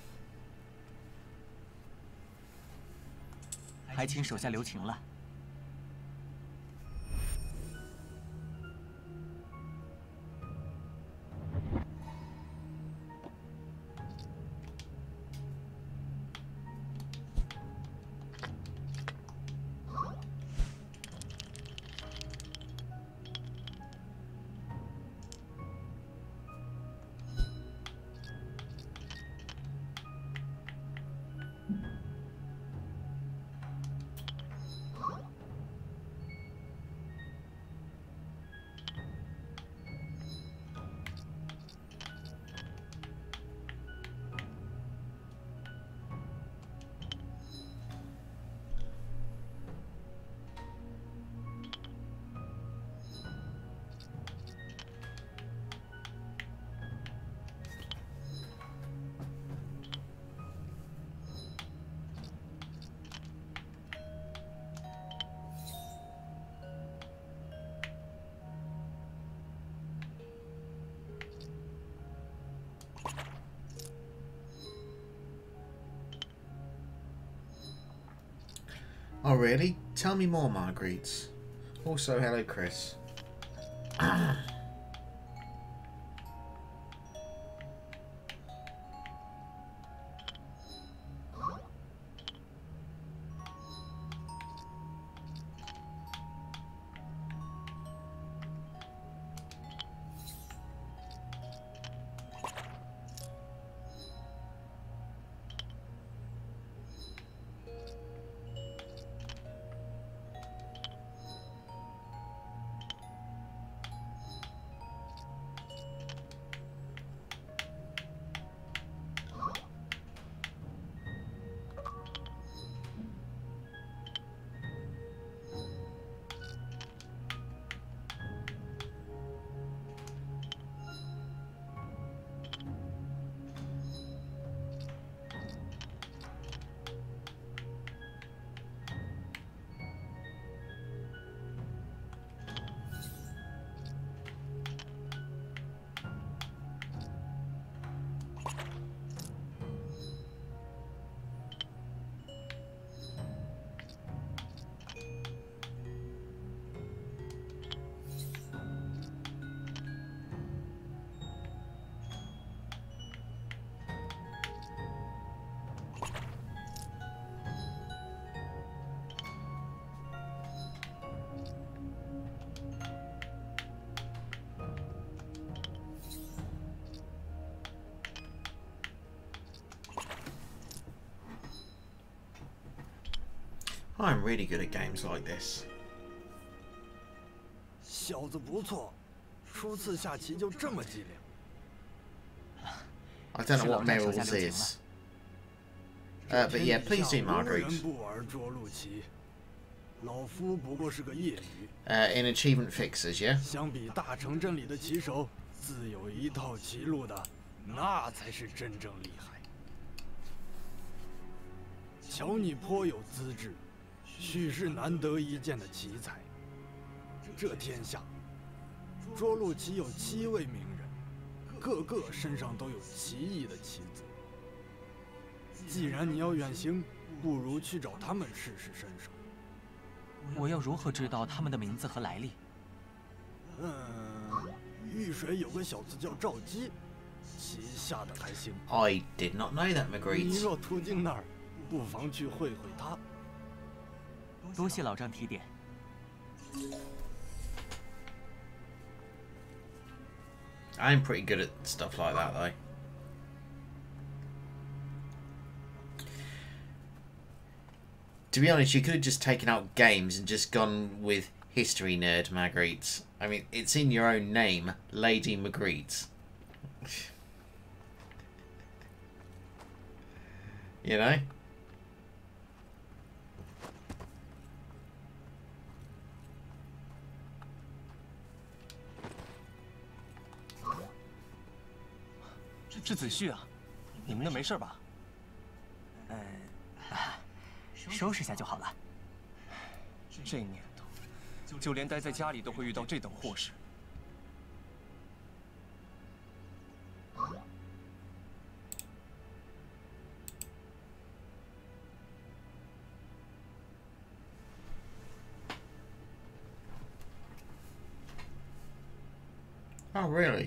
还请手下留情了。 Oh really? Tell me more, Marguerite. Also, hello, Chris. I'm really good at games like this. 小子不错，初次下棋就这么机灵。 I don't know what Meryl's is. Uh, but yeah, please do, Marguerite. 不玩捉鹿棋，老夫不过是个业余。 Uh, in achievement fixers, yeah. 相比大城镇里的棋手，自有一套棋路的，那才是真正厉害。瞧你颇有资质，许是难得一见的奇才。这天下，捉鹿棋有七位名人。 个个身上都有奇异的棋子。既然你要远行，不如去找他们试试身手。 我要如何知道他们的名字和来历？ 嗯，玉水有个小子叫赵姬，棋下的还行。 I did not know that, 你 Marguerite. 若途经那儿，不妨去会会他。 多谢老丈提点。 I'm pretty good at stuff like that, though. To be honest, you could have just taken out games and just gone with history nerd Marguerite. I mean, it's in your own name, Lady Marguerite. You know? “是子旭啊，你们那没事吧？”“ 呃，收拾下就好了。”“ 这年头，就连待在家里都会遇到这等祸事。” Oh, really?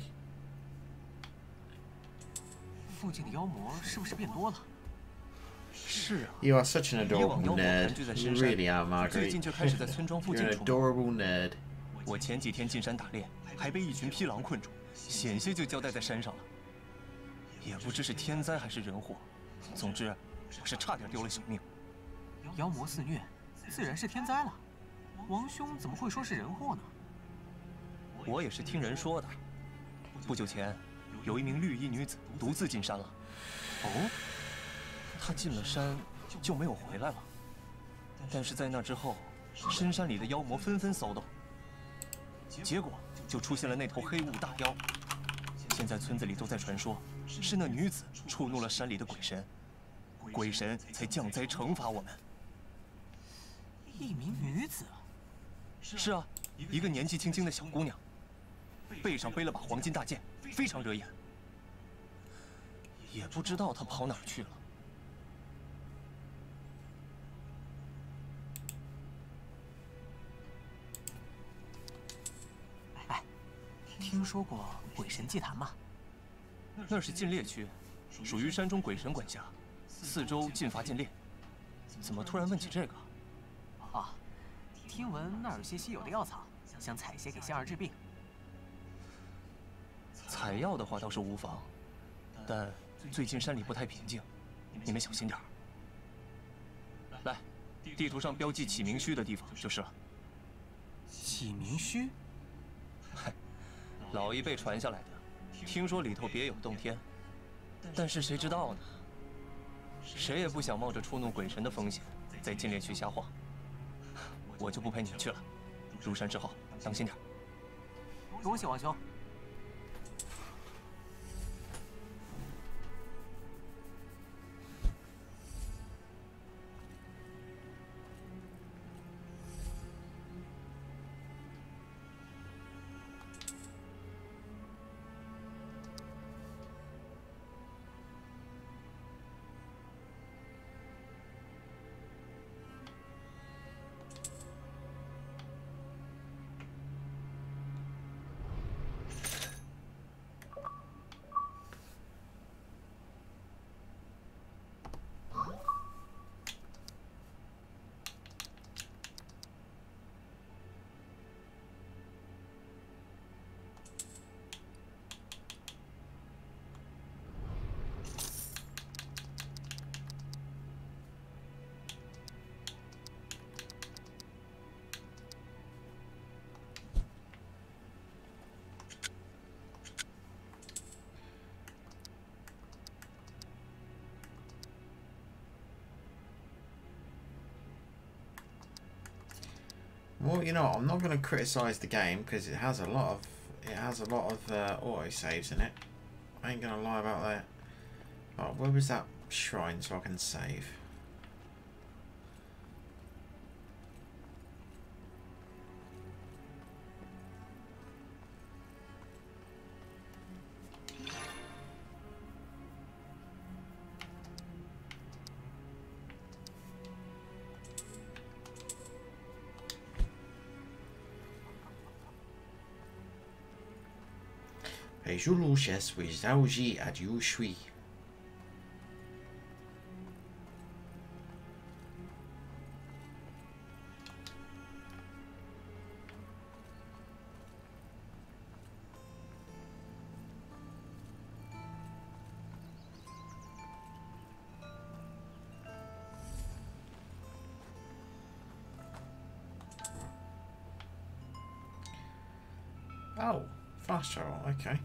附近的妖魔是不是变多了？ 是啊。 You are such an adorable nerd. You really are, Margaret. 最近却开始在村庄附近 You're an adorable nerd. 我前几天进山打猎，还被一群披狼困住，险些就交代在山上了。也不知是天灾还是人祸，总之，我是差点丢了小命。 妖魔肆虐，自然是天灾了。王兄怎么会说是人祸呢？ 我也是听人说的。不久前，有一名绿衣女子独自进山了。哦，她进了山就没有回来了。但是在那之后，深山里的妖魔纷纷骚动，结果就出现了那头黑雾大妖。现在村子里都在传说，是那女子触怒了山里的鬼神，鬼神才降灾惩罚我们。 一名女子？ 是啊，一个年纪轻轻的小姑娘。 背上背了把黄金大剑，非常惹眼。也不知道他跑哪儿去了。 哎，听说过鬼神祭坛吗？ 那是禁猎区，属于山中鬼神管辖，四周禁伐禁猎。怎么突然问起这个？ 啊，听闻那儿有些稀有的药草，想采些给仙儿治病。 采药的话倒是无妨，但最近山里不太平静，你们小心点儿。来，地图上标记启明墟的地方就是了。 启明墟？ 嗨，老一辈传下来的，听说里头别有洞天，但是谁知道呢？谁也不想冒着触怒鬼神的风险，在禁猎区瞎晃。我就不陪你们去了，入山之后当心点儿。 多谢王兄。 you know, I'm not going to criticize the game because it has a lot of it has a lot of uh, auto saves in it. I ain't gonna lie about that. Oh, where was that shrine so I can save? Et je louches with Zauji at you shui. Oh, fast travel, okay.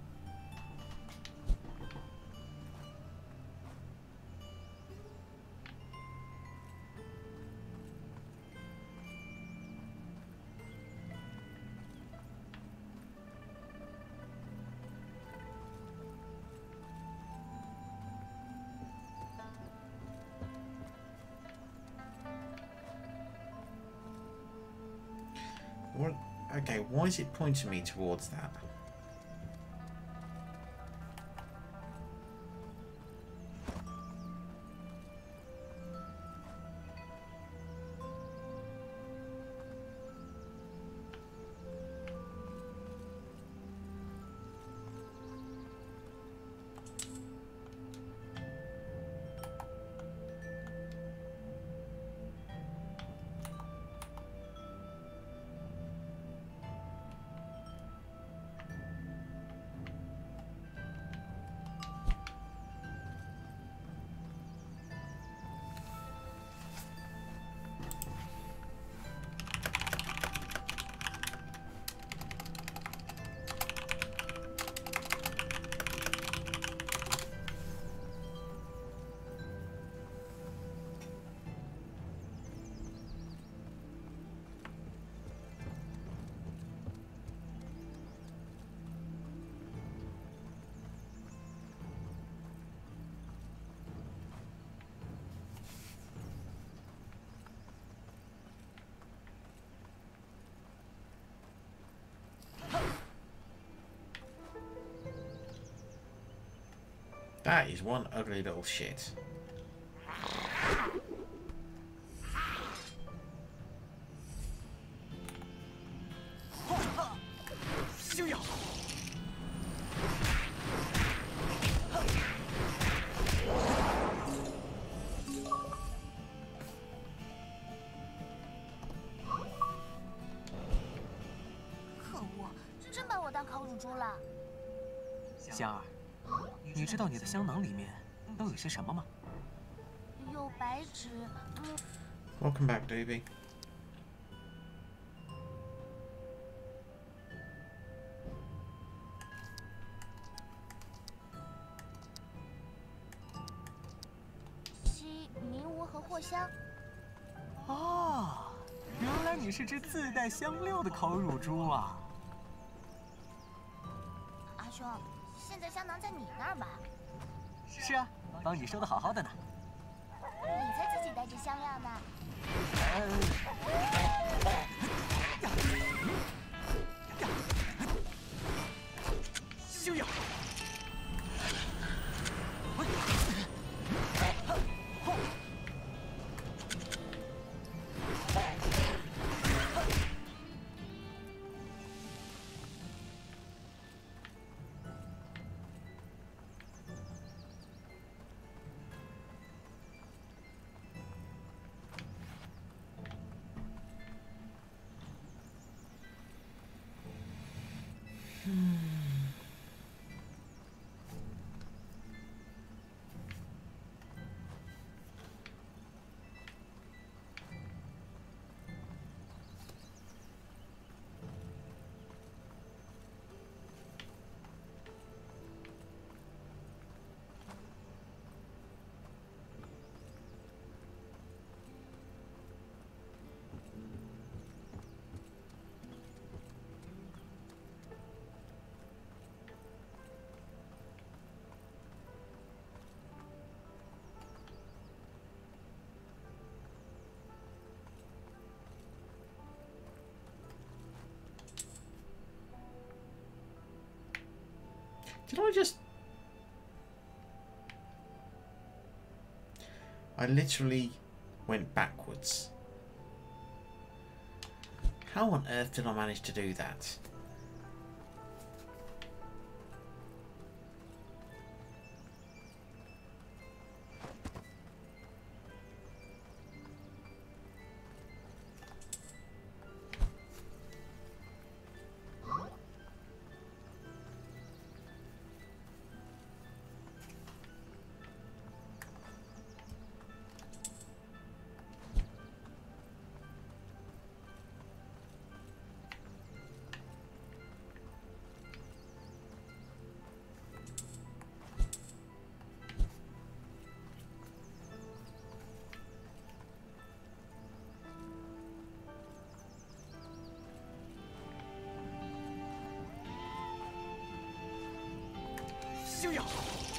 What? Okay, why is it pointing me towards that? That is one ugly little shit. 可恶，真把我当烤乳猪了。 香儿，你知道你的香囊里面都有些什么吗？ 有白纸，嗯。 Welcome back, Davey. 西迷雾和藿香。 哦，原来你是只自带香料的烤乳猪啊！ 阿兄，现在香囊在你那儿吧？ 是啊，帮你收的好好的呢。 你才自己带着香料呢。 休养。 Did I just... I literally went backwards. How on earth did I manage to do that? 休养。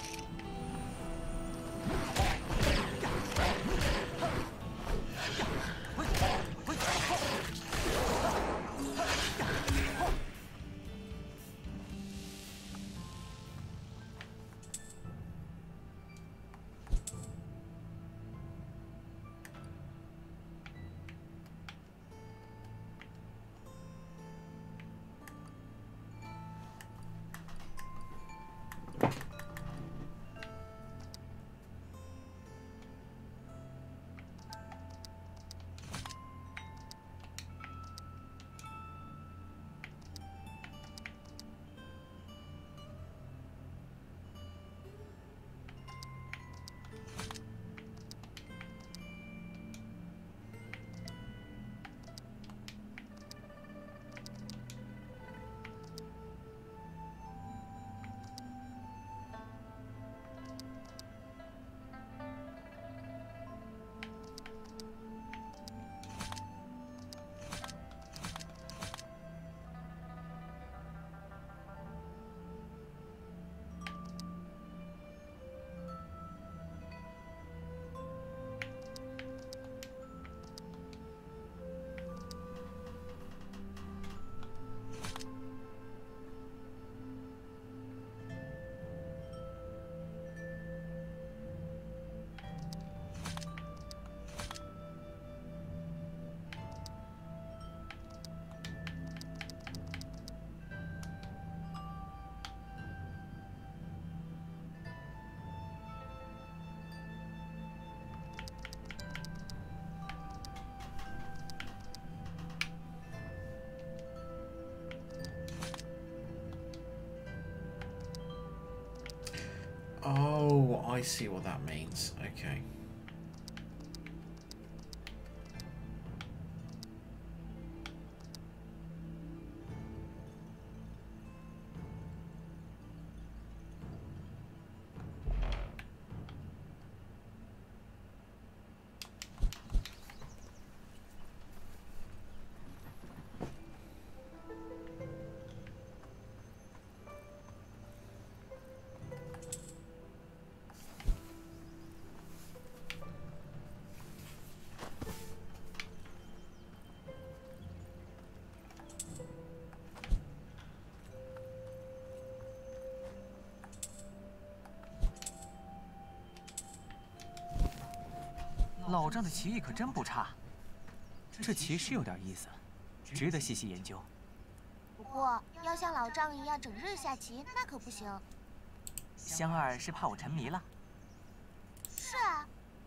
Oh, I see what that means. Okay. 老丈的棋艺可真不差，这棋是有点意思，值得细细研究。 不过要像老丈一样整日下棋，那可不行。 香儿是怕我沉迷了？ 是啊。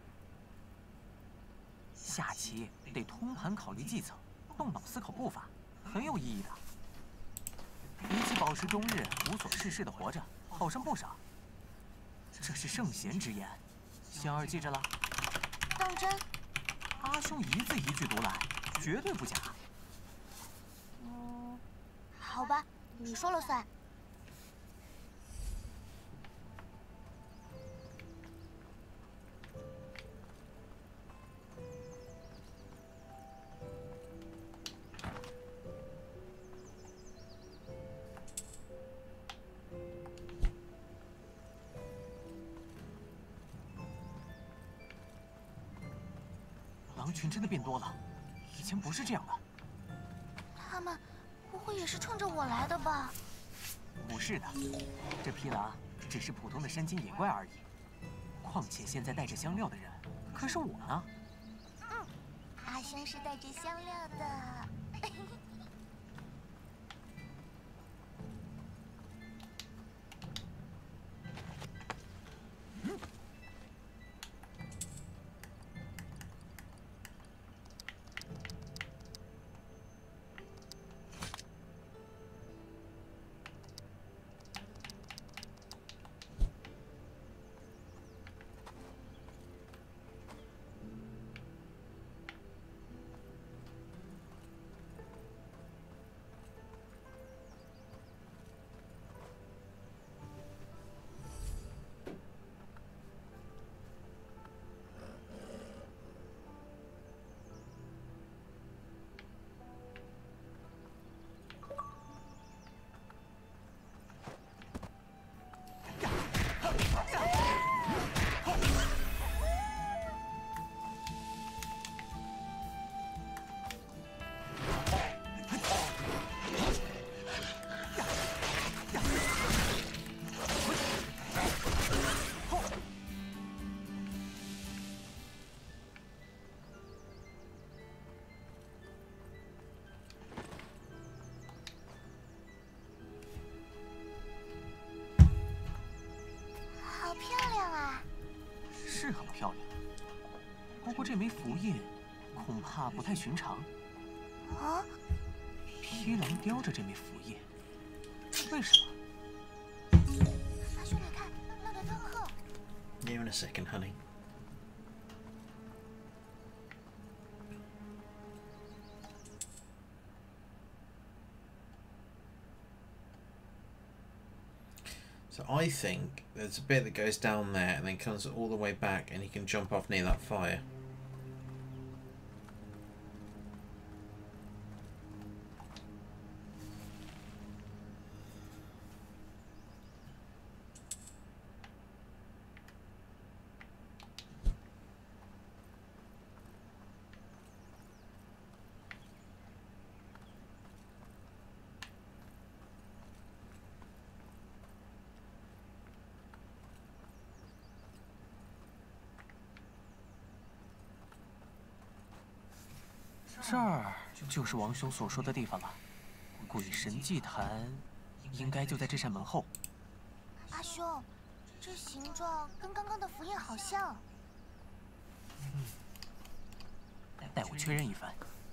下棋得通盘考虑计策，动脑思考步伐，很有意义的。比起保持终日无所事事的活着，好上不少。这是圣贤之言，香儿记着了。 当真？ 阿兄一字一句读来，绝对不假。 嗯，好吧，你说了算。 狼群真的变多了，以前不是这样的。 他们不会也是冲着我来的吧？ 不是的，这匹狼只是普通的山精野怪而已。况且现在带着香料的人可是我呢。 嗯，阿兄是带着香料的。 是很漂亮，不过这枚符印恐怕不太寻常。 啊！ 匹狼叼着这枚符印，为什么？ 阿兄，你看那个灯鹤。 Here in a second, honey. So I think there's a bit that goes down there and then comes all the way back and you can jump off near that fire. 这儿就是王兄所说的地方了，鬼神祭坛应该就在这扇门后。 阿兄，这形状跟刚刚的符印好像。 嗯，带我确认一番。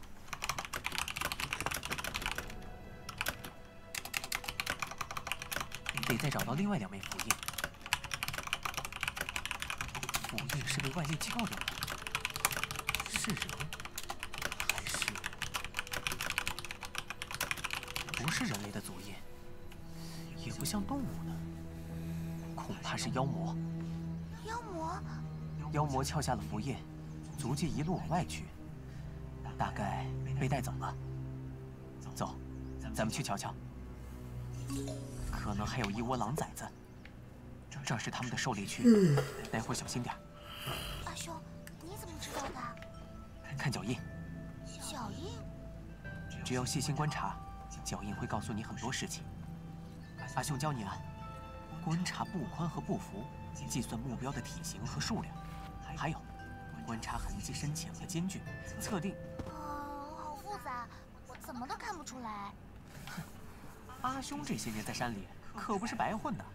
得再找到另外两枚符印。符印是被外力撬掉的，是人？ 不是人类的足印，也不像动物的，恐怕是妖魔。 妖魔？ 妖魔撬下了符印，足迹一路往外去，大概被带走了。走，咱们去瞧瞧。可能还有一窝狼崽子，这是他们的狩猎区，待会儿小心点。 阿兄，你怎么知道的？ 看脚印。 脚印？ 只要细心观察。 脚印会告诉你很多事情。阿兄教你啊，观察布宽和布幅，计算目标的体型和数量，还有观察痕迹深浅和间距，测定。 哦，好复杂，我怎么都看不出来。 哼，阿兄这些年在山里可不是白混的。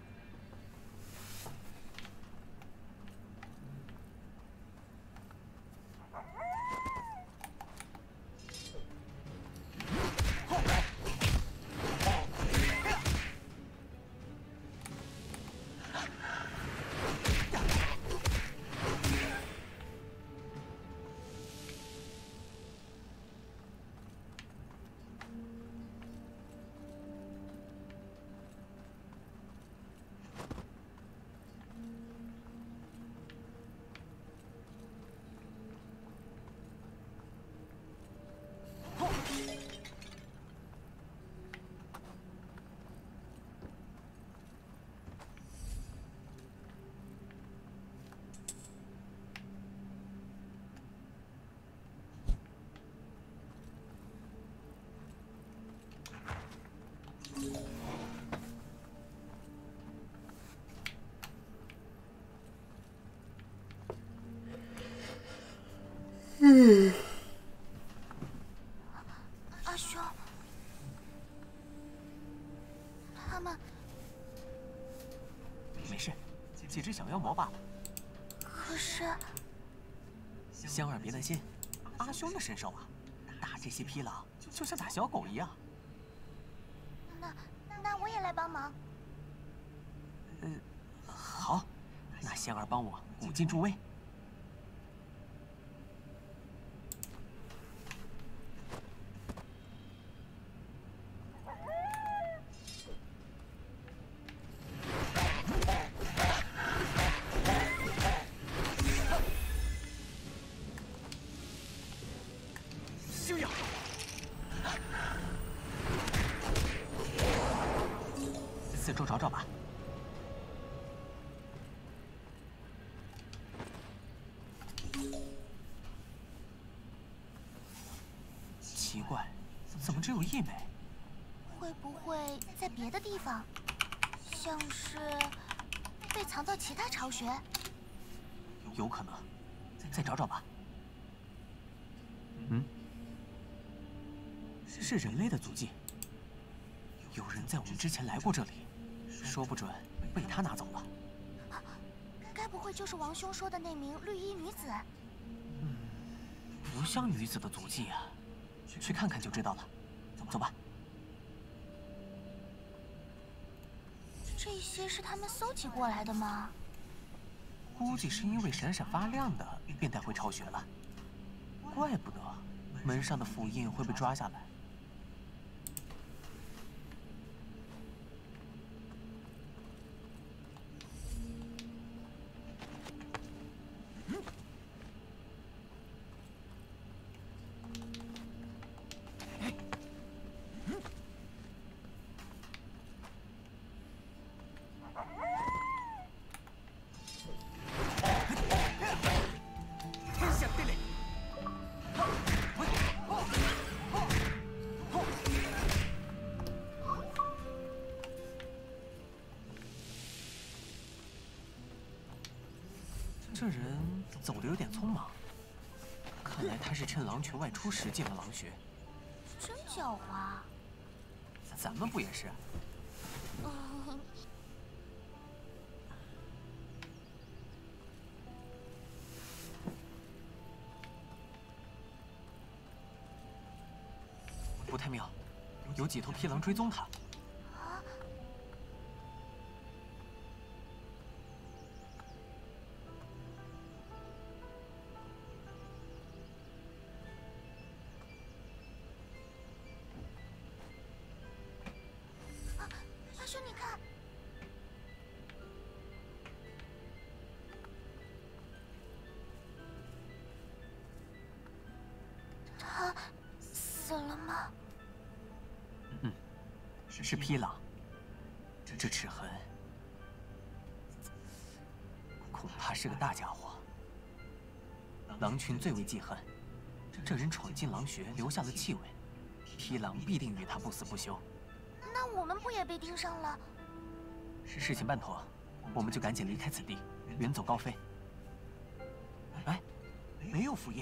兄，他们没事，几只小妖魔罢了。 可是， 香儿别担心，阿兄的身手啊，打这些匹狼就像打小狗一样。 那那我也来帮忙。 呃，好，那香儿帮我鼓劲助威。 四周找找吧。奇怪，怎么只有一枚？ 会不会在别的地方？像是被藏到其他巢穴？ 有可能，再找找吧。嗯，是人类的足迹。有人在我们之前来过这里。 说不准被他拿走了。 啊，该不会就是王兄说的那名绿衣女子？ 嗯，不像女子的足迹啊，去看看就知道了。走吧。 这些是他们搜集过来的吗？ 估计是因为闪闪发亮的，便带回巢穴了。怪不得门上的符印会被抓下来。 这人走的有点匆忙，看来他是趁狼群外出时进了狼穴。 真狡猾！ 咱们不也是？ 嗯、 不太妙，有几头匹狼追踪他。 阿兄，你看，他死了吗？ 嗯，是匹狼。这齿痕，恐怕是个大家伙。狼群最为记恨，这人闯进狼穴，留下了气味，匹狼必定与他不死不休。 那我们不也被盯上了？ 事情办妥，我们就赶紧离开此地，远走高飞。哎，没有符印，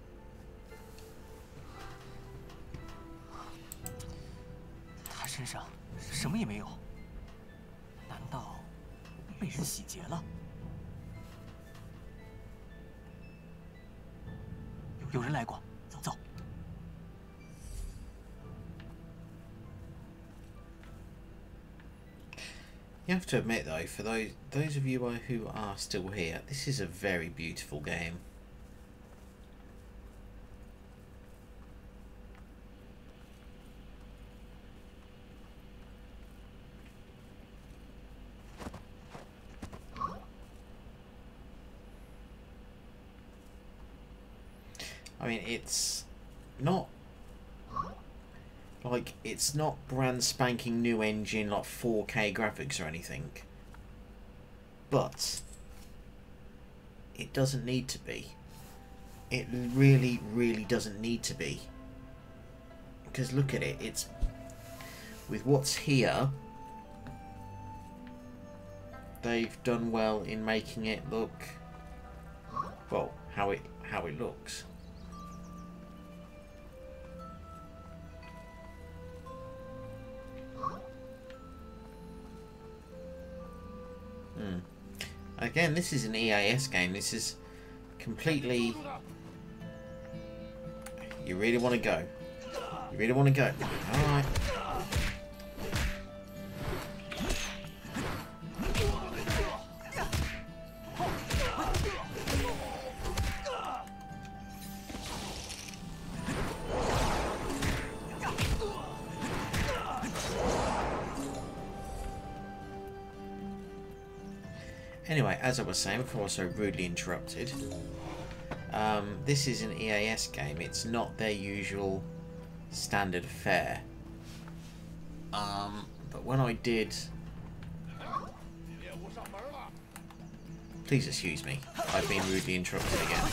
他身上什么也没有，难道被人洗劫了？有人来过，走。 You have to admit, though, for those those of you who are still here, this is a very beautiful game. I mean, it's not like, it's not brand spanking new engine, like four K graphics or anything. But it doesn't need to be. It really, really doesn't need to be. Because look at it, it's... with what's here, they've done well in making it look... well, how it, how it looks. Again, this is an E A S game. This is completely... You really want to go? You really want to go? Alright. Anyway, as I was saying before I was so rudely interrupted, um, this is an E A S game. It's not their usual standard fare. Um, but when I did... Please excuse me. I've been rudely interrupted again.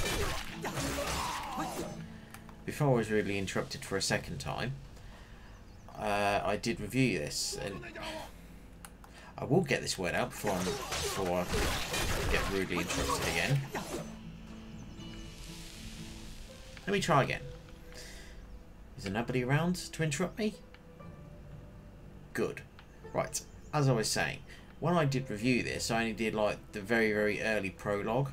Before I was rudely interrupted for a second time, uh, I did review this, and I will get this word out before, I'm, before I get rudely interrupted again. Let me try again. Is there nobody around to interrupt me? Good. Right, as I was saying, when I did review this, I only did like the very, very early prologue.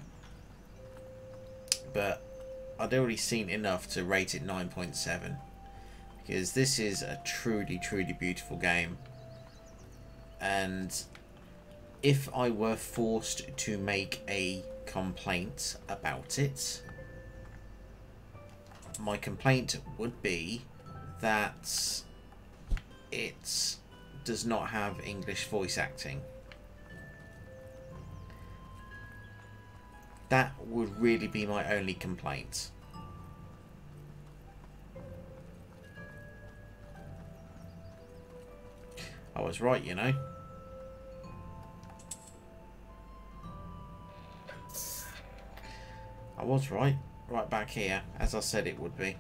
But I'd already seen enough to rate it nine point seven. Because this is a truly, truly beautiful game. And if I were forced to make a complaint about it, my complaint would be that it does not have English voice acting. That would really be my only complaint. I was right, you know. I was right. Right back here, as I said it would be.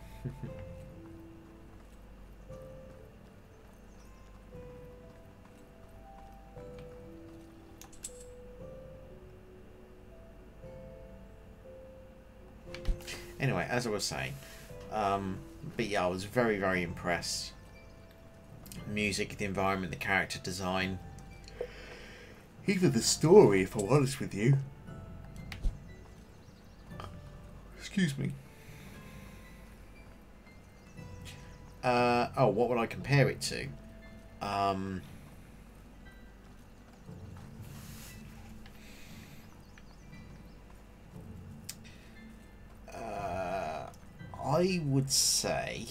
Anyway, as I was saying, um, but yeah, I was very, very impressed. Music, the environment, the character design, even the story, if I'm honest with you. Excuse me. Uh, oh, what would I compare it to? Um, uh, I would say...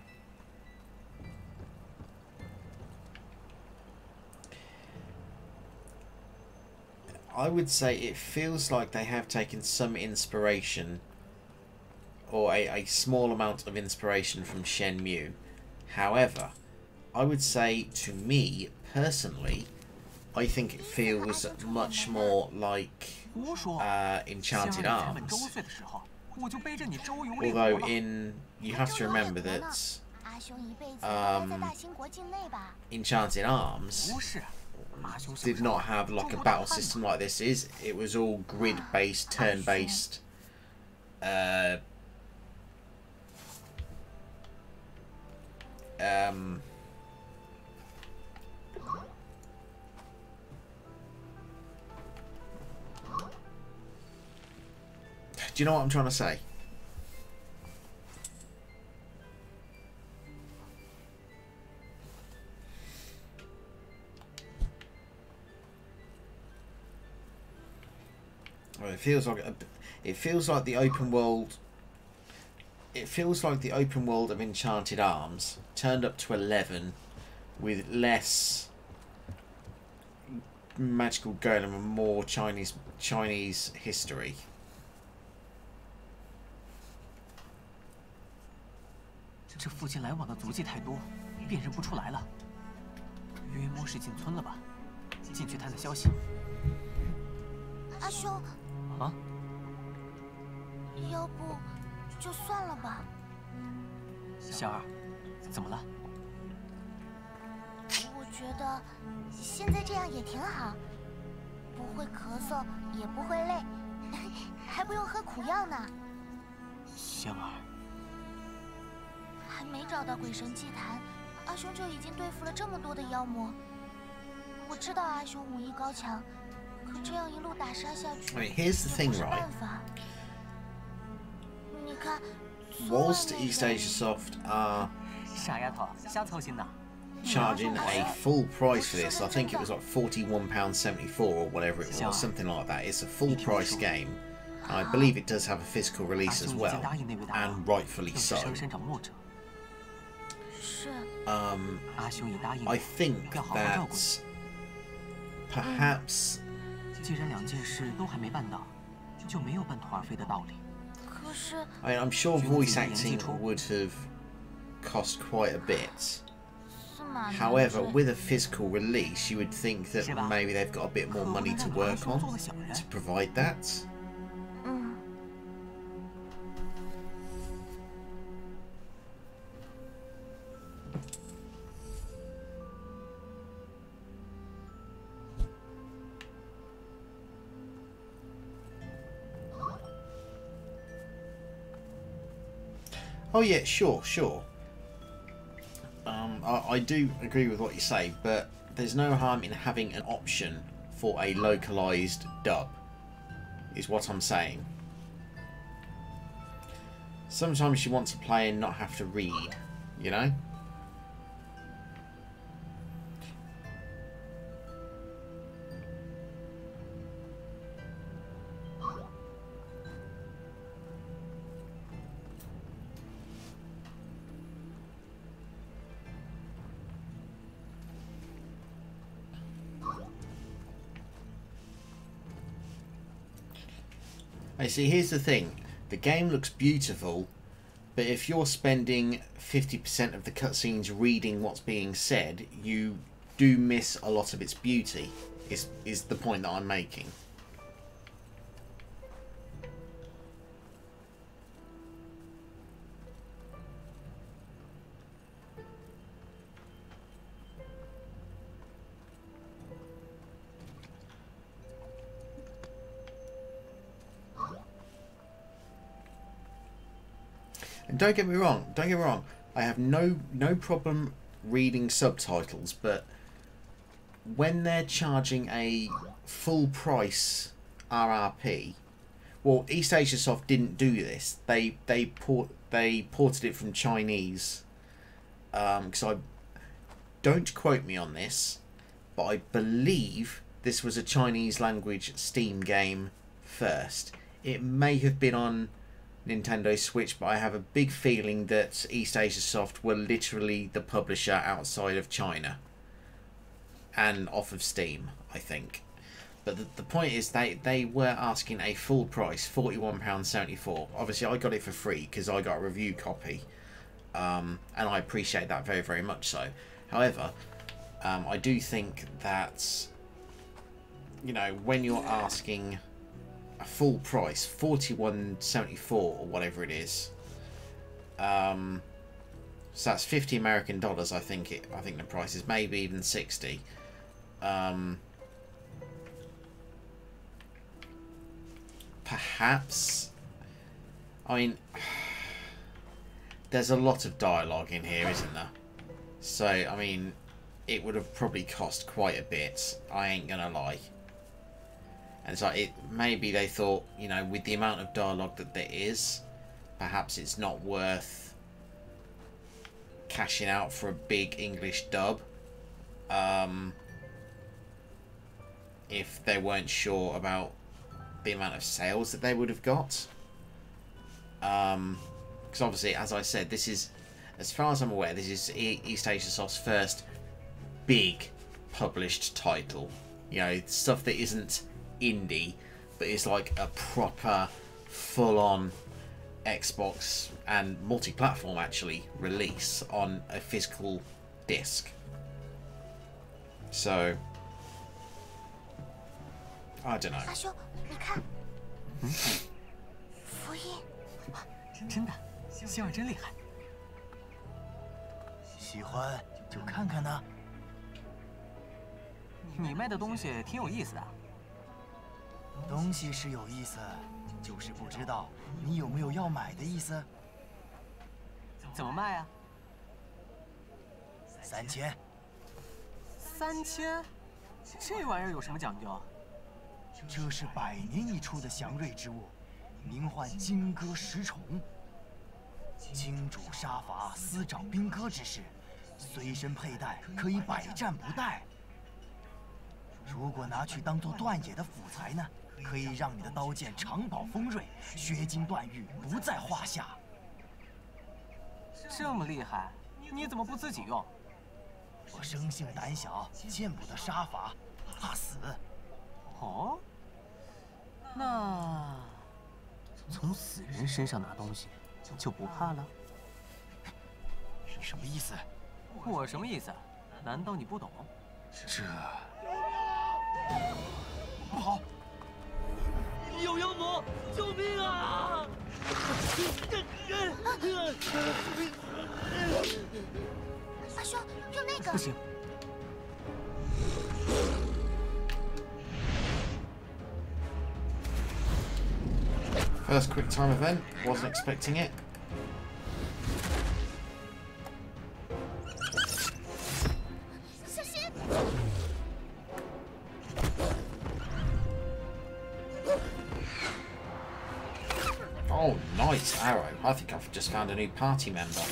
I would say it feels like they have taken some inspiration, or a, a small amount of inspiration, from Shenmue. However, I would say, to me personally, I think it feels much more like uh, Enchanted Arms. Although in, you have to remember that um, Enchanted Arms did not have like a battle system like this is. It was all grid-based, turn-based. Uh, um, do you know what I'm trying to say? Well, it feels like a, it feels like the open world. It feels like the open world of Enchanted Arms turned up to eleven, with less magical golem and more Chinese Chinese history. 这附近来往的足迹太多，辨认不出来了。约莫是进村了吧？进去探探消息。 阿兄。 啊？ 要不就算了吧。 小二，怎么了？ 我觉得现在这样也挺好，不会咳嗽，也不会累，还不用喝苦药呢。 香儿， 还没找到鬼神祭坛，阿兄就已经对付了这么多的妖魔。我知道阿兄武艺高强。 可这样一路打杀下去， I mean, here's the thing, 也不是 right? 办法。你看， Whilst East Asia Soft are 傻丫头，瞎操心呐。 charging a full price for this, I think it was like forty-one pounds seventy-four or whatever it was, something like that. It's a full price game. I believe it does have a physical release as well, and rightfully so. Um, I think that perhaps. 既然两件事都还没办到，就没有半途而废的道理。 可是 I mean, I'm sure voice acting would have cost quite a bit. However, with a physical release, you would think that maybe they've got a bit more money to work on to provide that. Oh yeah, sure, sure. Um, I, I do agree with what you say, but there's no harm in having an option for a localized dub, is what I'm saying. Sometimes you want to play and not have to read, you know? I see, here's the thing. The game looks beautiful, but if you're spending fifty percent of the cutscenes reading what's being said, you do miss a lot of its beauty, is, is the point that I'm making. And don't get me wrong, don't get me wrong, I have no no problem reading subtitles, but when they're charging a full price R R P, well, East Asia Soft didn't do this. They they port they ported it from Chinese. Um, because I don't quote me on this, but I believe this was a Chinese language Steam game first. It may have been on Nintendo Switch, but I have a big feeling that East Asia Soft were literally the publisher outside of China and off of Steam, I think. But the, the point is they, they were asking a full price, forty-one pounds seventy-four. Obviously I got it for free because I got a review copy, um, and I appreciate that very very much so. However, um, I do think that, you know, when you're asking a full price, forty-one seventy-four or whatever it is. Um, so that's fifty American dollars. I think it. I think the price is maybe even sixty. Um, perhaps. I mean, there's a lot of dialogue in here, isn't there? So I mean, it would have probably cost quite a bit. I ain't gonna lie. And so it maybe they thought, you know, with the amount of dialogue that there is, perhaps it's not worth cashing out for a big English dub. Um, if they weren't sure about the amount of sales that they would have got. Um, because obviously, as I said, this is, as far as I'm aware, this is East Asia Soft's first big published title. You know, stuff that isn't indie, but it's like a proper full-on Xbox and multi-platform actually release on a physical disc. So I don't know. 阿兄，你看，福音， 真的，希尔真厉害。 喜欢就看看呢。 你卖的东西挺有意思的。 东西是有意思，就是不知道你有没有要买的意思。 怎么卖啊？ 三千。 三千？这玩意儿有什么讲究？ 这是百年一出的祥瑞之物，名唤金戈石虫。金主杀伐，司掌兵戈之事，随身佩戴可以百战不殆。如果拿去当做断野的辅材呢，可以让你的刀剑长保锋锐，削金断玉不在话下。 这么厉害，你怎么不自己用？ 我生性胆小，见不得杀伐，怕死。 哦，那从死人身上拿东西就不怕了？ 你什么意思？ 我什么意思？难道你不懂？ 这不好！ 有妖魔！救命啊！ 阿兄，用那个。 不行。 First quick time event, wasn't expecting it. Oh, nice arrow. I think I've just found a new party member.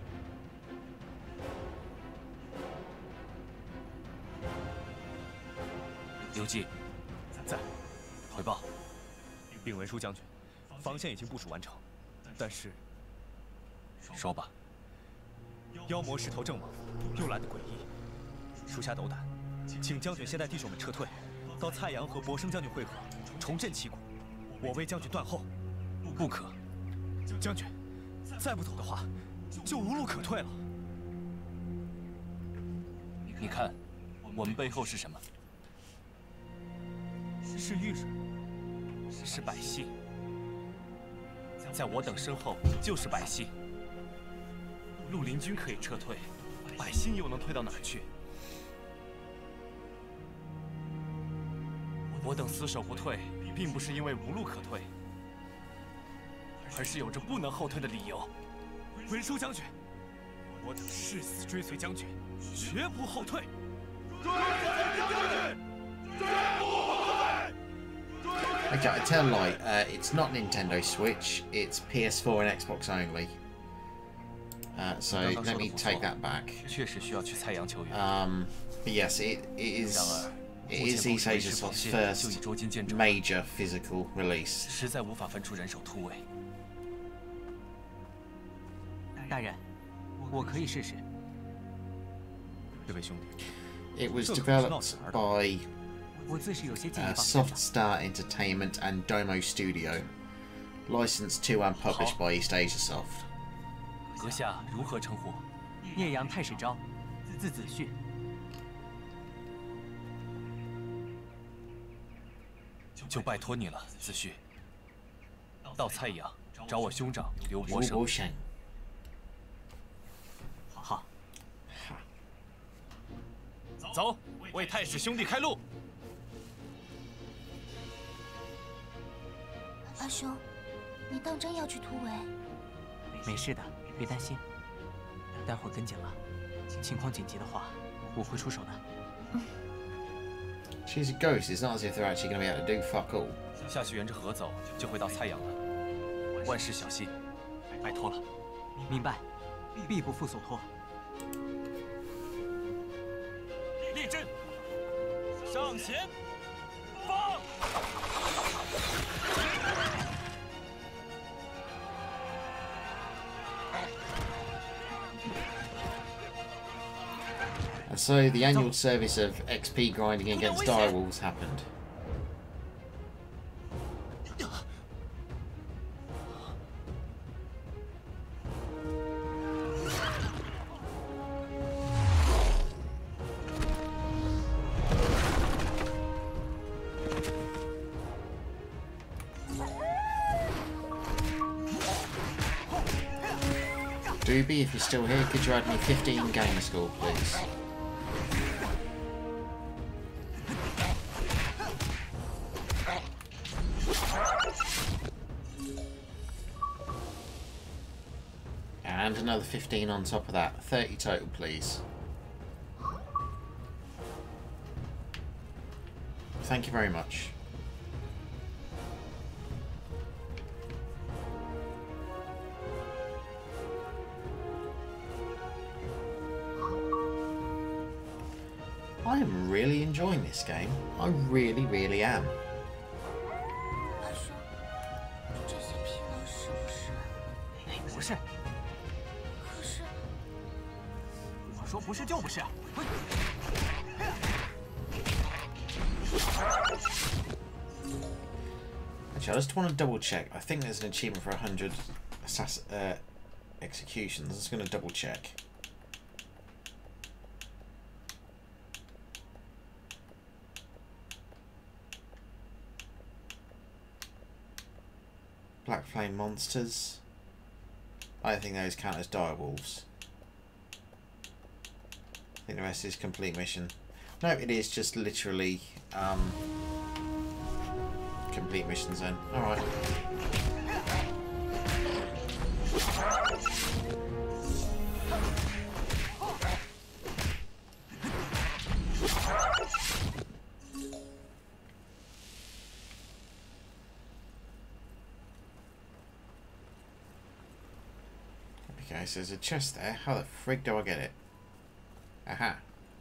刘季，在，回报。禀文书将军，防线已经部署完成，但是，说吧。妖魔势头正猛，又来得诡异。属下斗胆，请将军先带弟兄们撤退，到蔡阳和博生将军会合，重振旗鼓。我为将军断后。不可，将军，再不走的话，就无路可退了。你看，我们背后是什么？ 是玉人，是百姓，在我等身后就是百姓。绿林军可以撤退，百姓又能退到哪儿去？我等死守不退，并不是因为无路可退，而是有着不能后退的理由。文书将军，我等誓死追随将军，绝不后退。追随将军，绝不后退。 Okay, I tell a lie. Uh, it's not Nintendo Switch. It's P S four and Xbox only. Uh, so let me take that back. Um, but yes, it, it is. It is East Asia's first major physical release. 实在无法分出人手突围。 大人，我可以试试。 这位兄弟 It was developed by. Uh, Soft Star Entertainment and Domo Studio, licensed to and published by East Asia Soft. 阁下如何称呼？ 聂阳太史昭，字子旭。 就拜托你了，子旭。到蔡阳找我兄长刘伯生。 好。 走，为太史兄弟开路。 阿兄，你当真要去突围？ 没事的，别担心。待会儿跟紧了，情况紧急的话，我会出手的。 嗯。 She's a ghost. It's not as if they're actually going to be able to do fuck all. 下去沿着河走，就会到蔡阳了。万事小心，拜托了。 明白，必不负所托。 立正，上前，放。 And so the annual service of X P grinding against direwolves happened. Doobie, if you're still here, could you add me fifteen gamer score, please? And another fifteen on top of that. thirty total, please. Thank you very much. I am really enjoying this game. I really, really am. 阿兄，这些皮囊是不是？ 不是。 可是， 我说不是就不是。 Actually, I just want to double check. I think there's an achievement for one hundred assass uh, executions. I'm just going to double check. Black Flame Monsters. I don't think those count as direwolves. I think the rest is complete mission. No, it is just literally um, complete missions then. Alright. Okay, so there's a chest there. How the frig do I get it? Aha.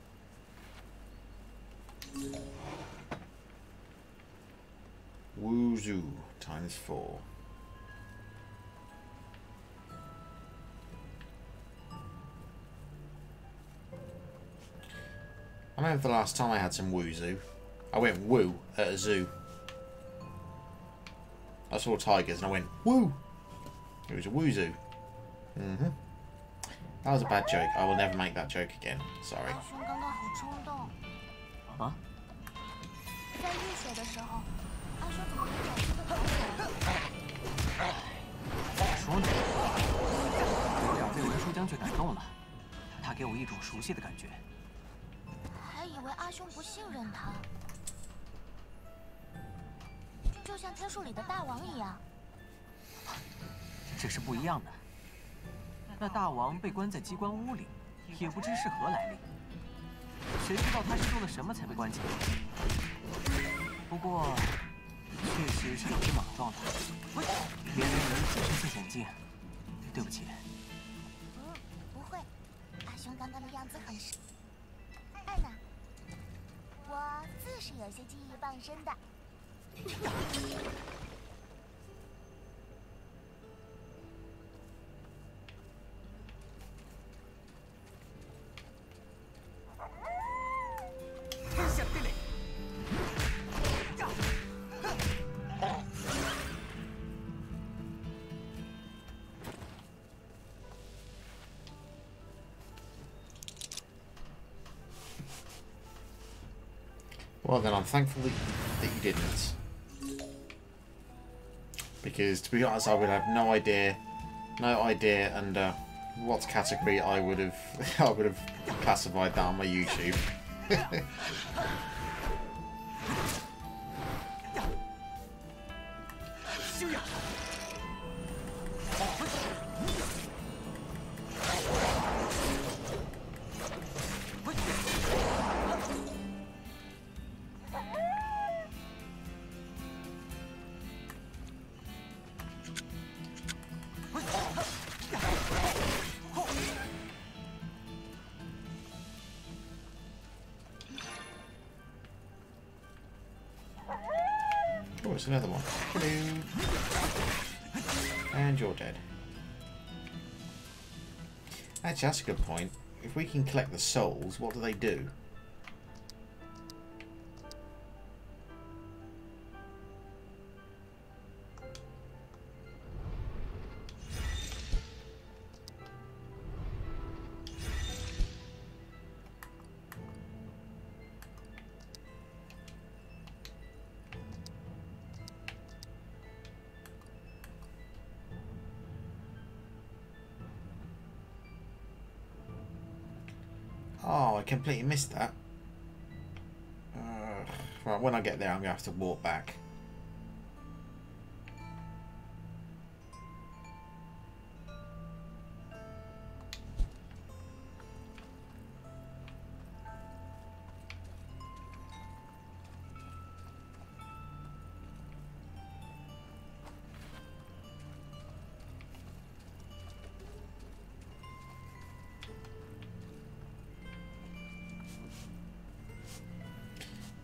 Wuzoo times four. I remember the last time I had some Wuzoo. I went woo at a zoo. I saw tigers and I went woo. It was a Wuzoo. Mm-hmm. That was a bad joke. I will never make that joke again. Sorry. 啊？ 在浴血的时候，阿兄怎么没找出个逃点？ 说呢，有点被文书将军感动了，他给我一种熟悉的感觉。 还以为阿兄不信任他，就像天树里的大王一样。 这是不一样的。那大王被关在机关屋里，也不知是何来历。 谁知道他是做了什么才被关起来？不过，确实是有些莽撞的，连累人只身陷险境。对不起。 嗯，不会，阿兄刚刚的样子很是。爱呢？我自是有些技艺傍身的。 Well then, I'm thankful that, that you didn't. Because, to be honest, I would have no idea, no idea under what category I would have, I would have classified that on my YouTube. Oh, it's another one. Hello. And you're dead. Actually, that's a good point. If we can collect the souls, what do they do? Oh, I completely missed that. Uh, right, when I get there, I'm going to have to walk back.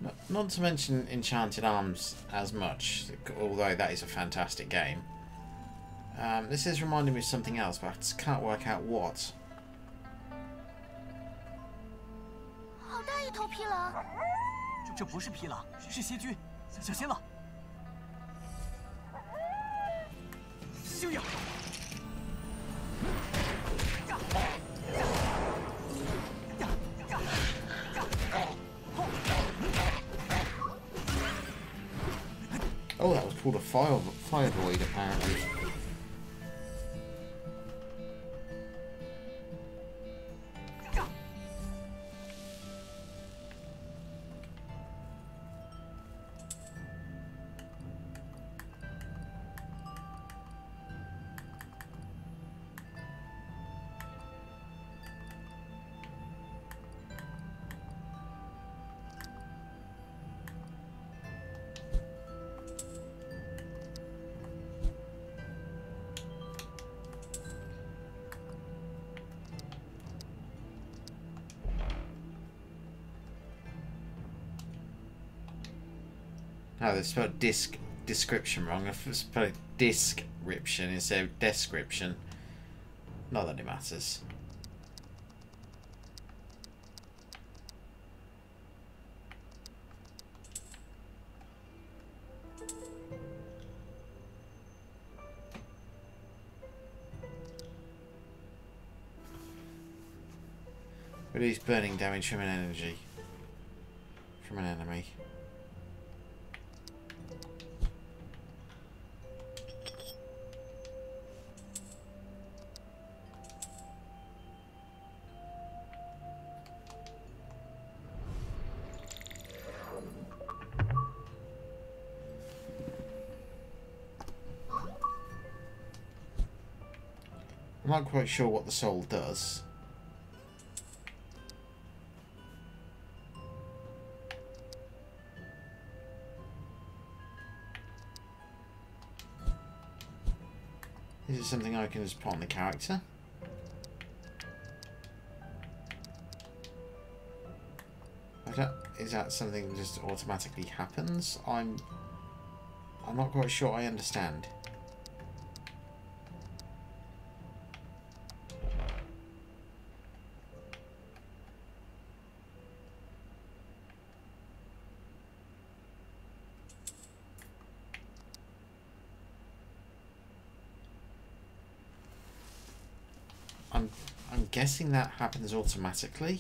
Not, not to mention Enchanted Arms as much, although that is a fantastic game. Um, this is reminding me of something else, but I just can't work out what. 好大一头匹狼！ 这不是匹狼，是蝎居，小心了！休养！ Oh, that was called a fire fire void, apparently. Oh, they spelled disc description wrong. I spelled description instead of description. Not that it matters. Reduce burning damage from an energy. From an enemy. I'm not quite sure what the soul does. Is it something I can just put on the character? I don't, is that something that just automatically happens? I'm I'm not quite sure I understand. I'm I'm guessing that happens automatically.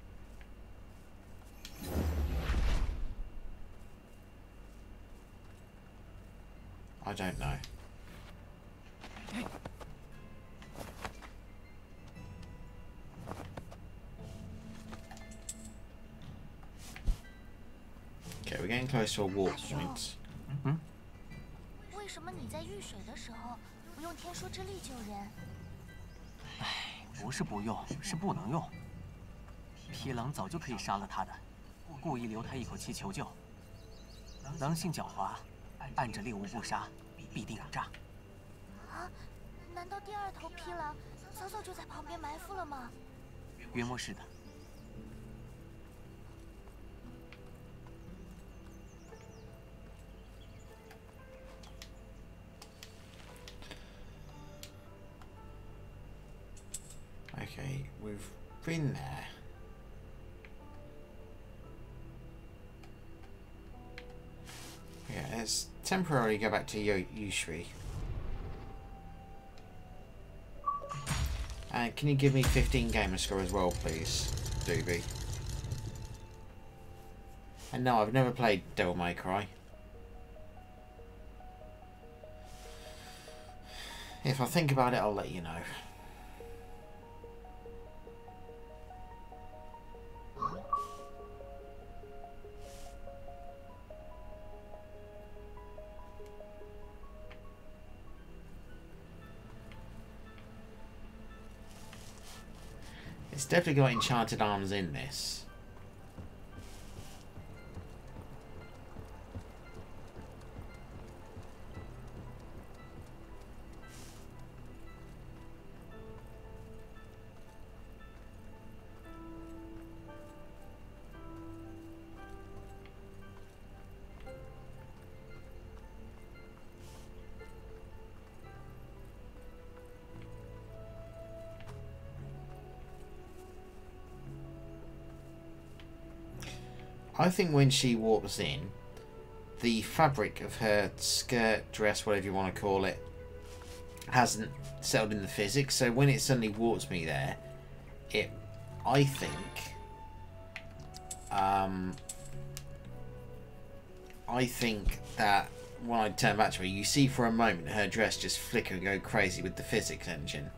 I don't know. Okay, we're getting close to a warp point. 为什么你在遇水的时候不用天书之力救人？ 不是不用，是不能用。匹狼早就可以杀了他的，故意留他一口气求救。狼性狡猾，按着猎物不杀，必定有诈。 啊？难道第二头匹狼早早就在旁边埋伏了吗？ 约莫是的。 Okay, we've been there. Yeah, let's temporarily go back to Yushui. And can you give me fifteen gamer score as well, please, Doobie? And no, I've never played Devil May Cry. If I think about it, I'll let you know. It's definitely got enchanted arms in this. I think when she warps in, the fabric of her skirt, dress, whatever you want to call it, hasn't settled in the physics. So when it suddenly warps me there, it, I think, um, I think that when I turn back to her, you see for a moment her dress just flicker and go crazy with the physics engine.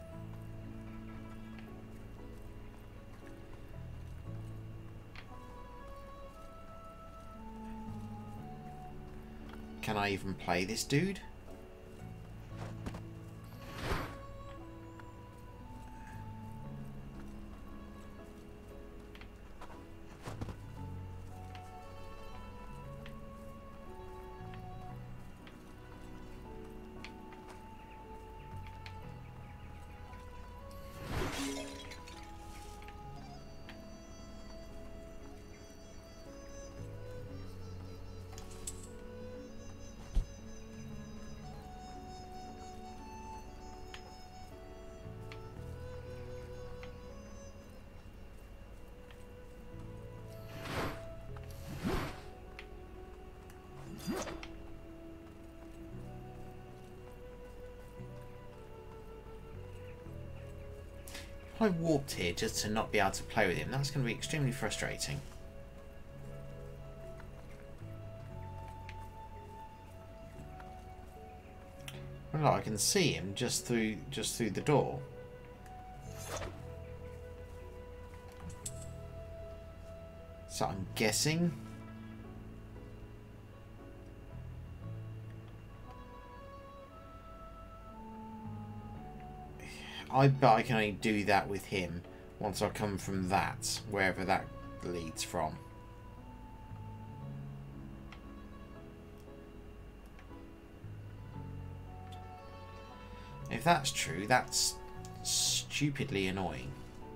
Can I even play this dude? I warped here just to not be able to play with him. That's going to be extremely frustrating. Well, I can see him just through just through the door. So I'm guessing. I bet I can only do that with him once I come from that, wherever that leads from. If that's true, that's stupidly annoying.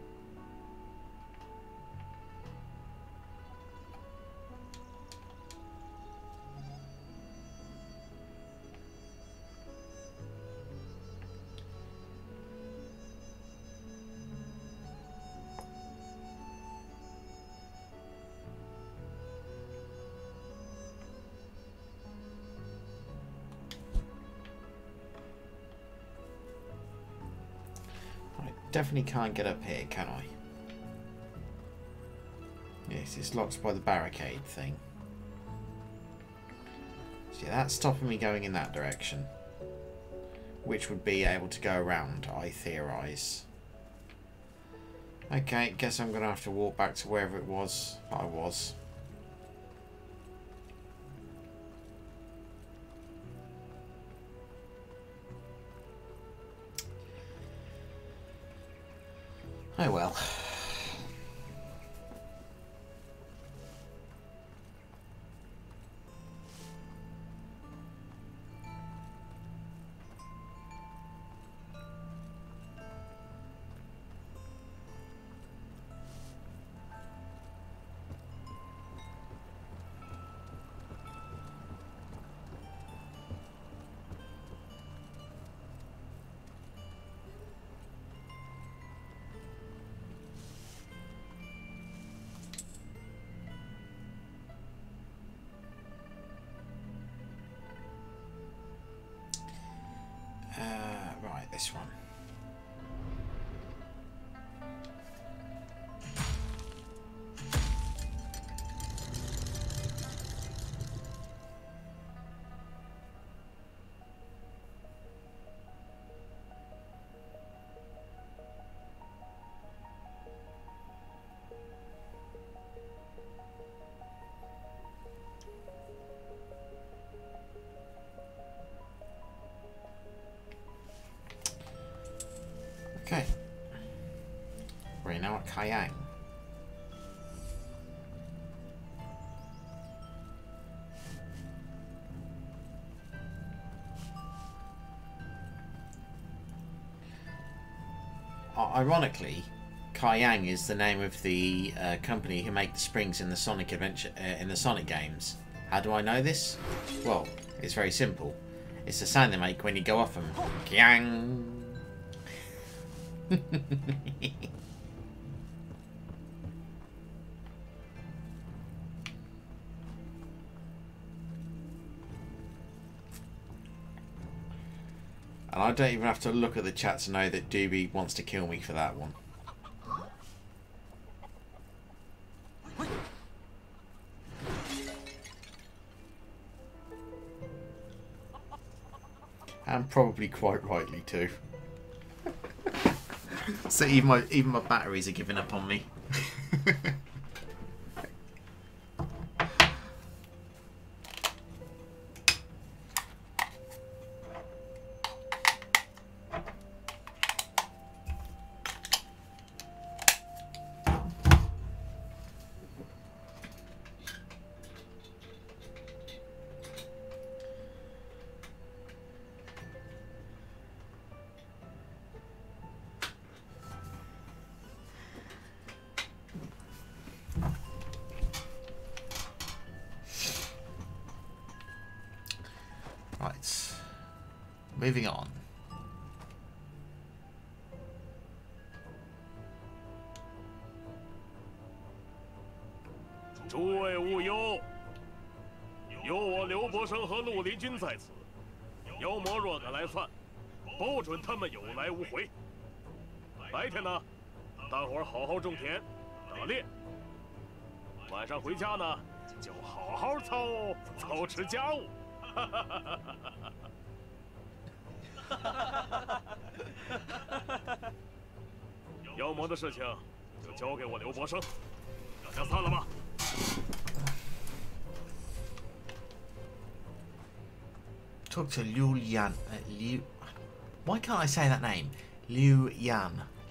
Definitely can't get up here, can I? Yes, it's locked by the barricade thing. So yeah, that's stopping me going in that direction. Which would be able to go around, I theorise. Okay, guess I'm going to have to walk back to wherever it was I was. Oh well. This one. Okay. We're now at Kayang. Ironically, Kayang is the name of the uh, company who make the springs in the Sonic Adventure uh, in the Sonic games. How do I know this? Well, it's very simple. It's the sound they make when you go off them. Kyang. And I don't even have to look at the chat to know that Doobie wants to kill me for that one. And probably quite rightly too. So even my even my batteries are giving up on me. Right, moving on. "诸位勿忧，有我刘伯升和陆离军在此，妖魔若敢来犯，保准他们有来无回。白天呢，大伙儿好好种田、打猎；晚上回家呢，就好好操操持家务。哈哈哈哈哈！妖魔的事情就交给我刘伯升，大家散了吧。" Talk to Liu Yan. Uh, Liu. Why can't I say that name? Liu Yan.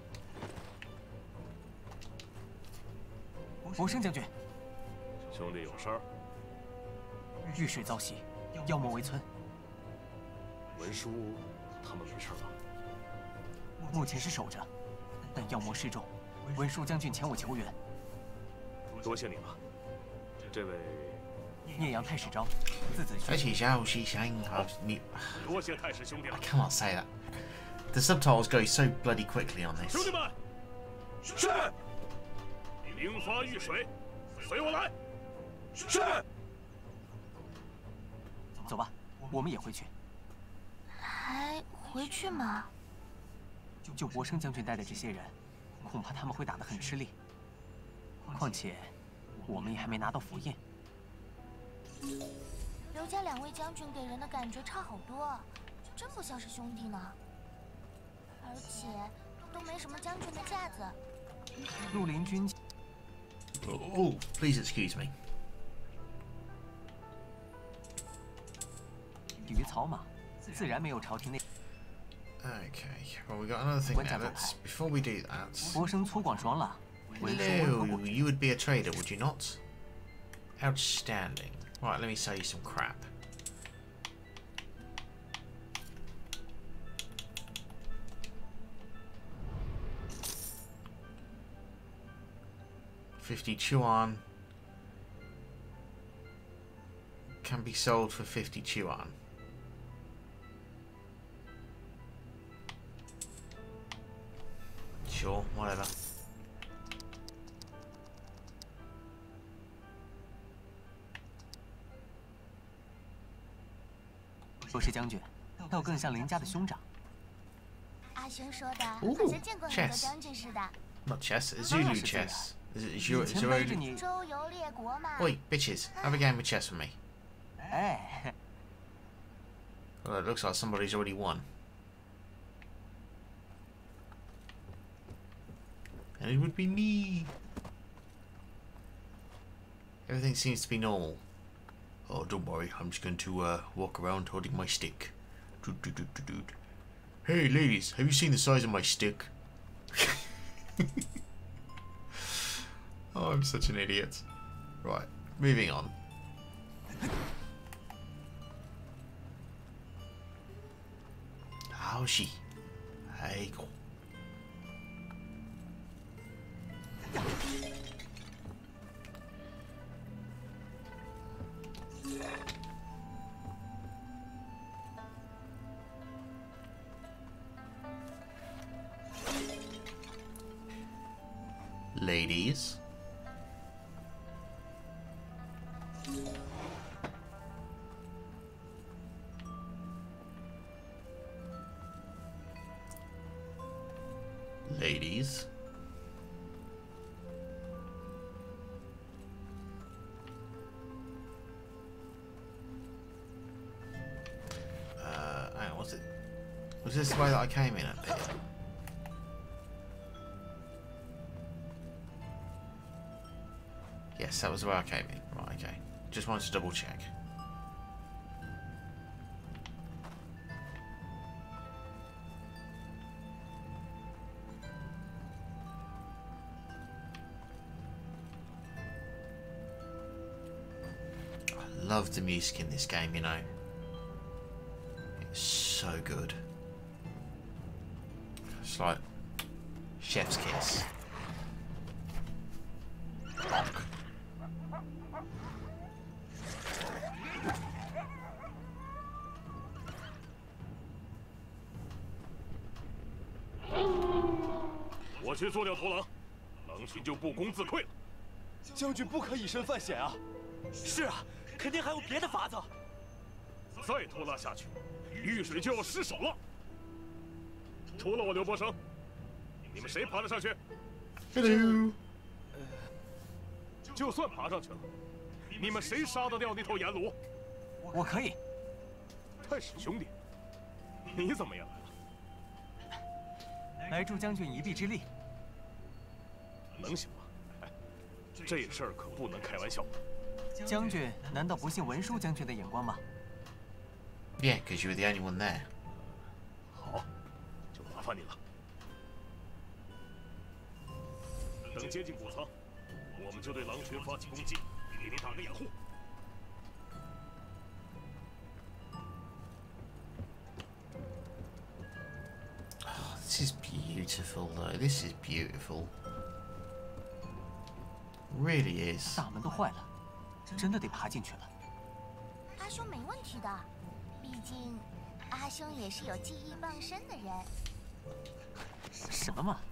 伯升将军， 兄弟有事儿？ 遇水遭袭，妖魔围村。 文书他们没事吧？ 目前是守着，但妖魔示众，文书将军前我求援。 多谢你了，这位聂阳太史昭，字子太史昭是想多谢太史兄弟了。 I cannot say that. The subtitles go so bloody quickly on this. 兄弟们，是。兵发遇水，随我来。是。 走吧，我们也回去。 还回去吗？ 就伯升将军带的这些人，恐怕他们会打得很吃力。况且，我们也还没拿到符印。 刘家两位将军给人的感觉差好多，真不像是兄弟呢。而且都没什么将军的架子。 绿林军。 Oh, please excuse me. 于草莽，自然没有朝廷内。 Okay, well we got another thing now. Let's, before we do that. 伯升粗犷爽朗。 Hello, you would be a trader, would you not? Outstanding. Right, let me sell you some crap. Fifty Chuan can be sold for fifty Chuan. Sure, whatever. 不是将军，倒更像林家的兄长。 阿兄说的，好像见过很多将军似的。 Not chess, Zulu chess. Is it is your is your own? 周游列国嘛。 Oi, bitches, have a game of chess with me. 哎。 Well, it looks like somebody's already won. And it would be me. Everything seems to be normal. Oh, don't worry. I'm just going to uh, walk around holding my stick. Doot, doot, doot, doot, doot. Hey, ladies, have you seen the size of my stick? Oh, I'm such an idiot. Right, moving on. How's she? Hey, go. Ladies. is. Uh, hang on, was it? Was this the way that I came in up here? Yes, that was the way I came in. Right, okay. Just wanted to double check. I love the music in this game, you know. It's so good. It's like chef's kiss. Rock. 我去做掉头狼，狼群就不攻自溃了。 将军不可以身犯险啊！ 是啊，肯定还有别的法子。 再拖拉下去，玉水就要失守了。除了我刘伯生，你们谁爬得上去 ？Hello。 就算爬上去了，你们谁杀得掉那头岩炉？ 我可以。 太史兄弟，你怎么也来了？ 来助将军一臂之力， 能行吗？哎，这事儿可不能开玩笑。 将军难道不信文书将军的眼光吗 ？Yeah, because you were the only one there. 好，就麻烦你了。等接近谷仓，我们就对狼群发起攻击，给你打个掩护。 This is beautiful, though. This is beautiful. Really is. 大门都坏了，真的得爬进去了。 阿兄没问题的，毕竟阿兄也是有技艺傍身的人。 什么嘛！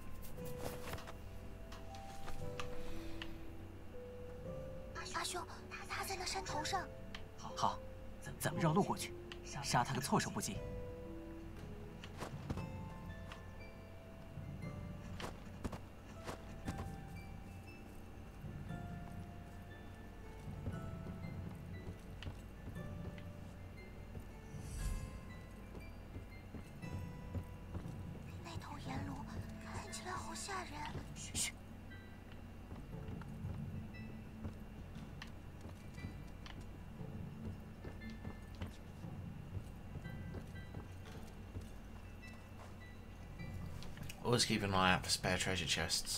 阿兄，他在那山头上。 好，咱们绕路过去，杀他个措手不及。 Always keep an eye out for spare treasure chests.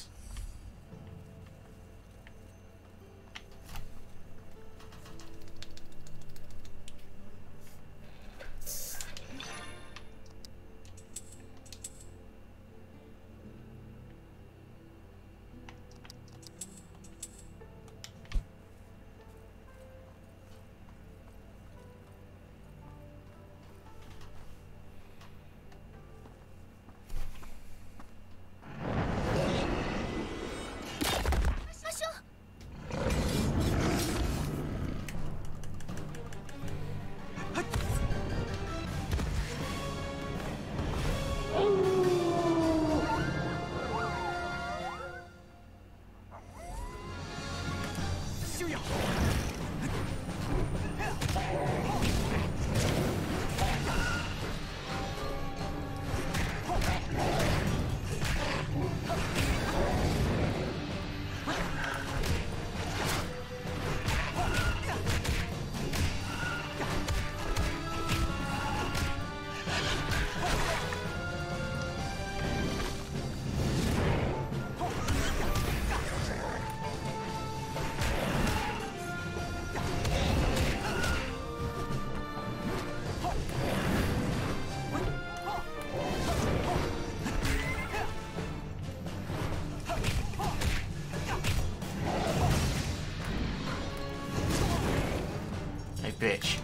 Bitch.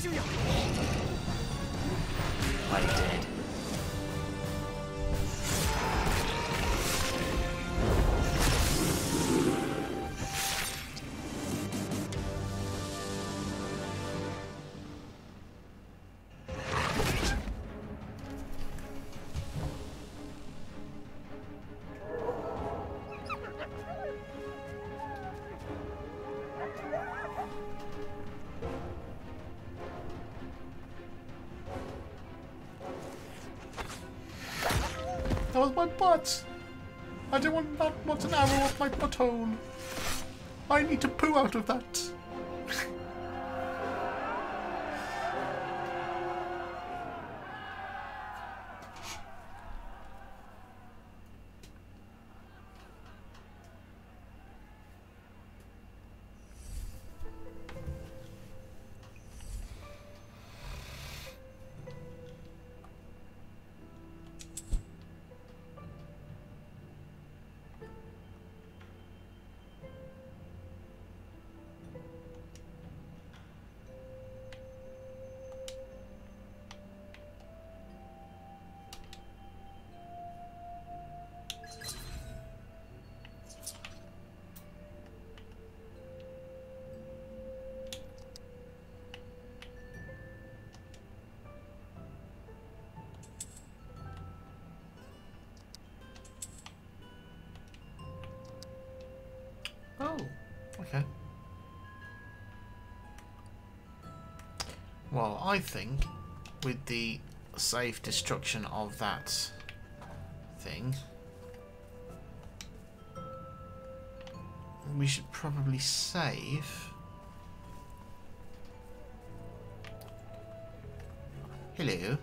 I did. was my butt. I don't want not want an arrow up my butthole. I need to poo out of that. Oh, okay. Well, I think with the safe destruction of that thing, we should probably save. Hello.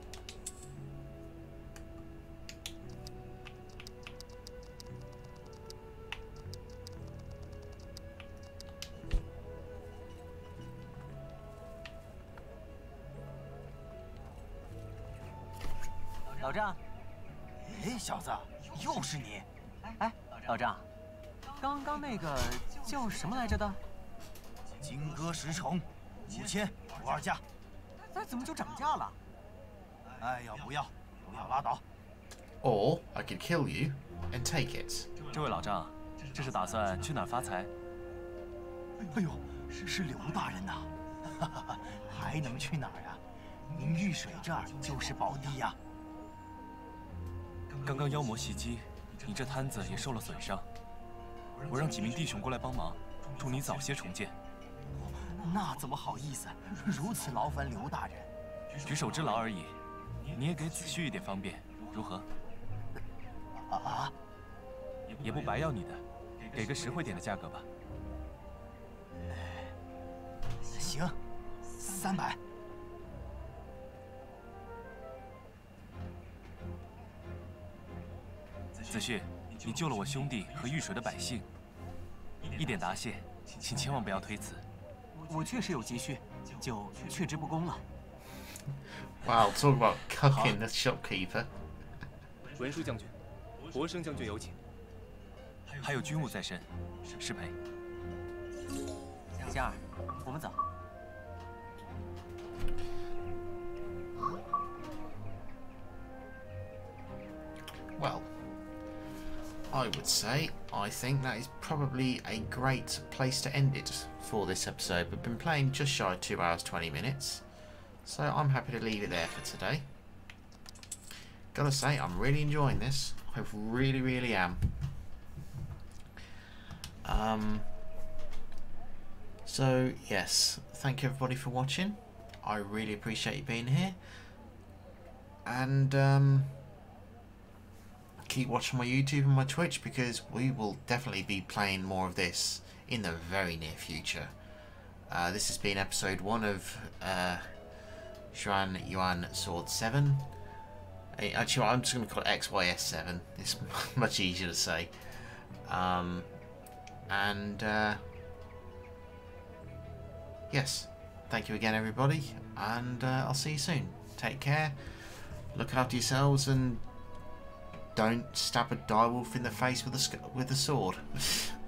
老丈，哎，小子，又是你！哎，老丈，刚刚那个叫什么来着的？ 金戈石虫，五千不二价。 哎，怎么就涨价了？ 哎呀，不要，不要拉倒。 Or I could kill you and take it. 这位老丈，这是打算去哪儿发财？ 哎呦，是刘大人呐！哈哈，还能去哪儿呀？您玉水这儿就是宝地呀。 刚刚妖魔袭击，你这摊子也受了损伤。我让几名弟兄过来帮忙，祝你早些重建。 那怎么好意思？如此劳烦刘大人， 举手之劳而已。你也给子旭一点方便，如何？ 啊？ 也不白要你的，给个实惠点的价格吧。 行，三百。 子旭，你救了我兄弟和玉水的百姓，一点答谢，请千万不要推辞。 我确实有急需，就却之不恭了。 Wow, talk about cucking the shopkeeper. 文书将军，博生将军有请。还有军务在身，失陪。 仙儿，我们走。 Well, I would say I think that is probably a great place to end it for this episode. We've been playing just shy of two hours twenty minutes, so I'm happy to leave it there for today. Gotta say, I'm really enjoying this. I really, really am. Um. So yes, thank you everybody for watching. I really appreciate you being here, and um. keep watching my YouTube and my Twitch because we will definitely be playing more of this in the very near future. Uh, this has been episode one of uh, Xuan Yuan Sword seven. Actually, I'm just going to call it X Y S seven. It's much easier to say. Um, and uh, yes, thank you again, everybody, and uh, I'll see you soon. Take care, look after yourselves, and don't stab a direwolf in the face with a with a sword.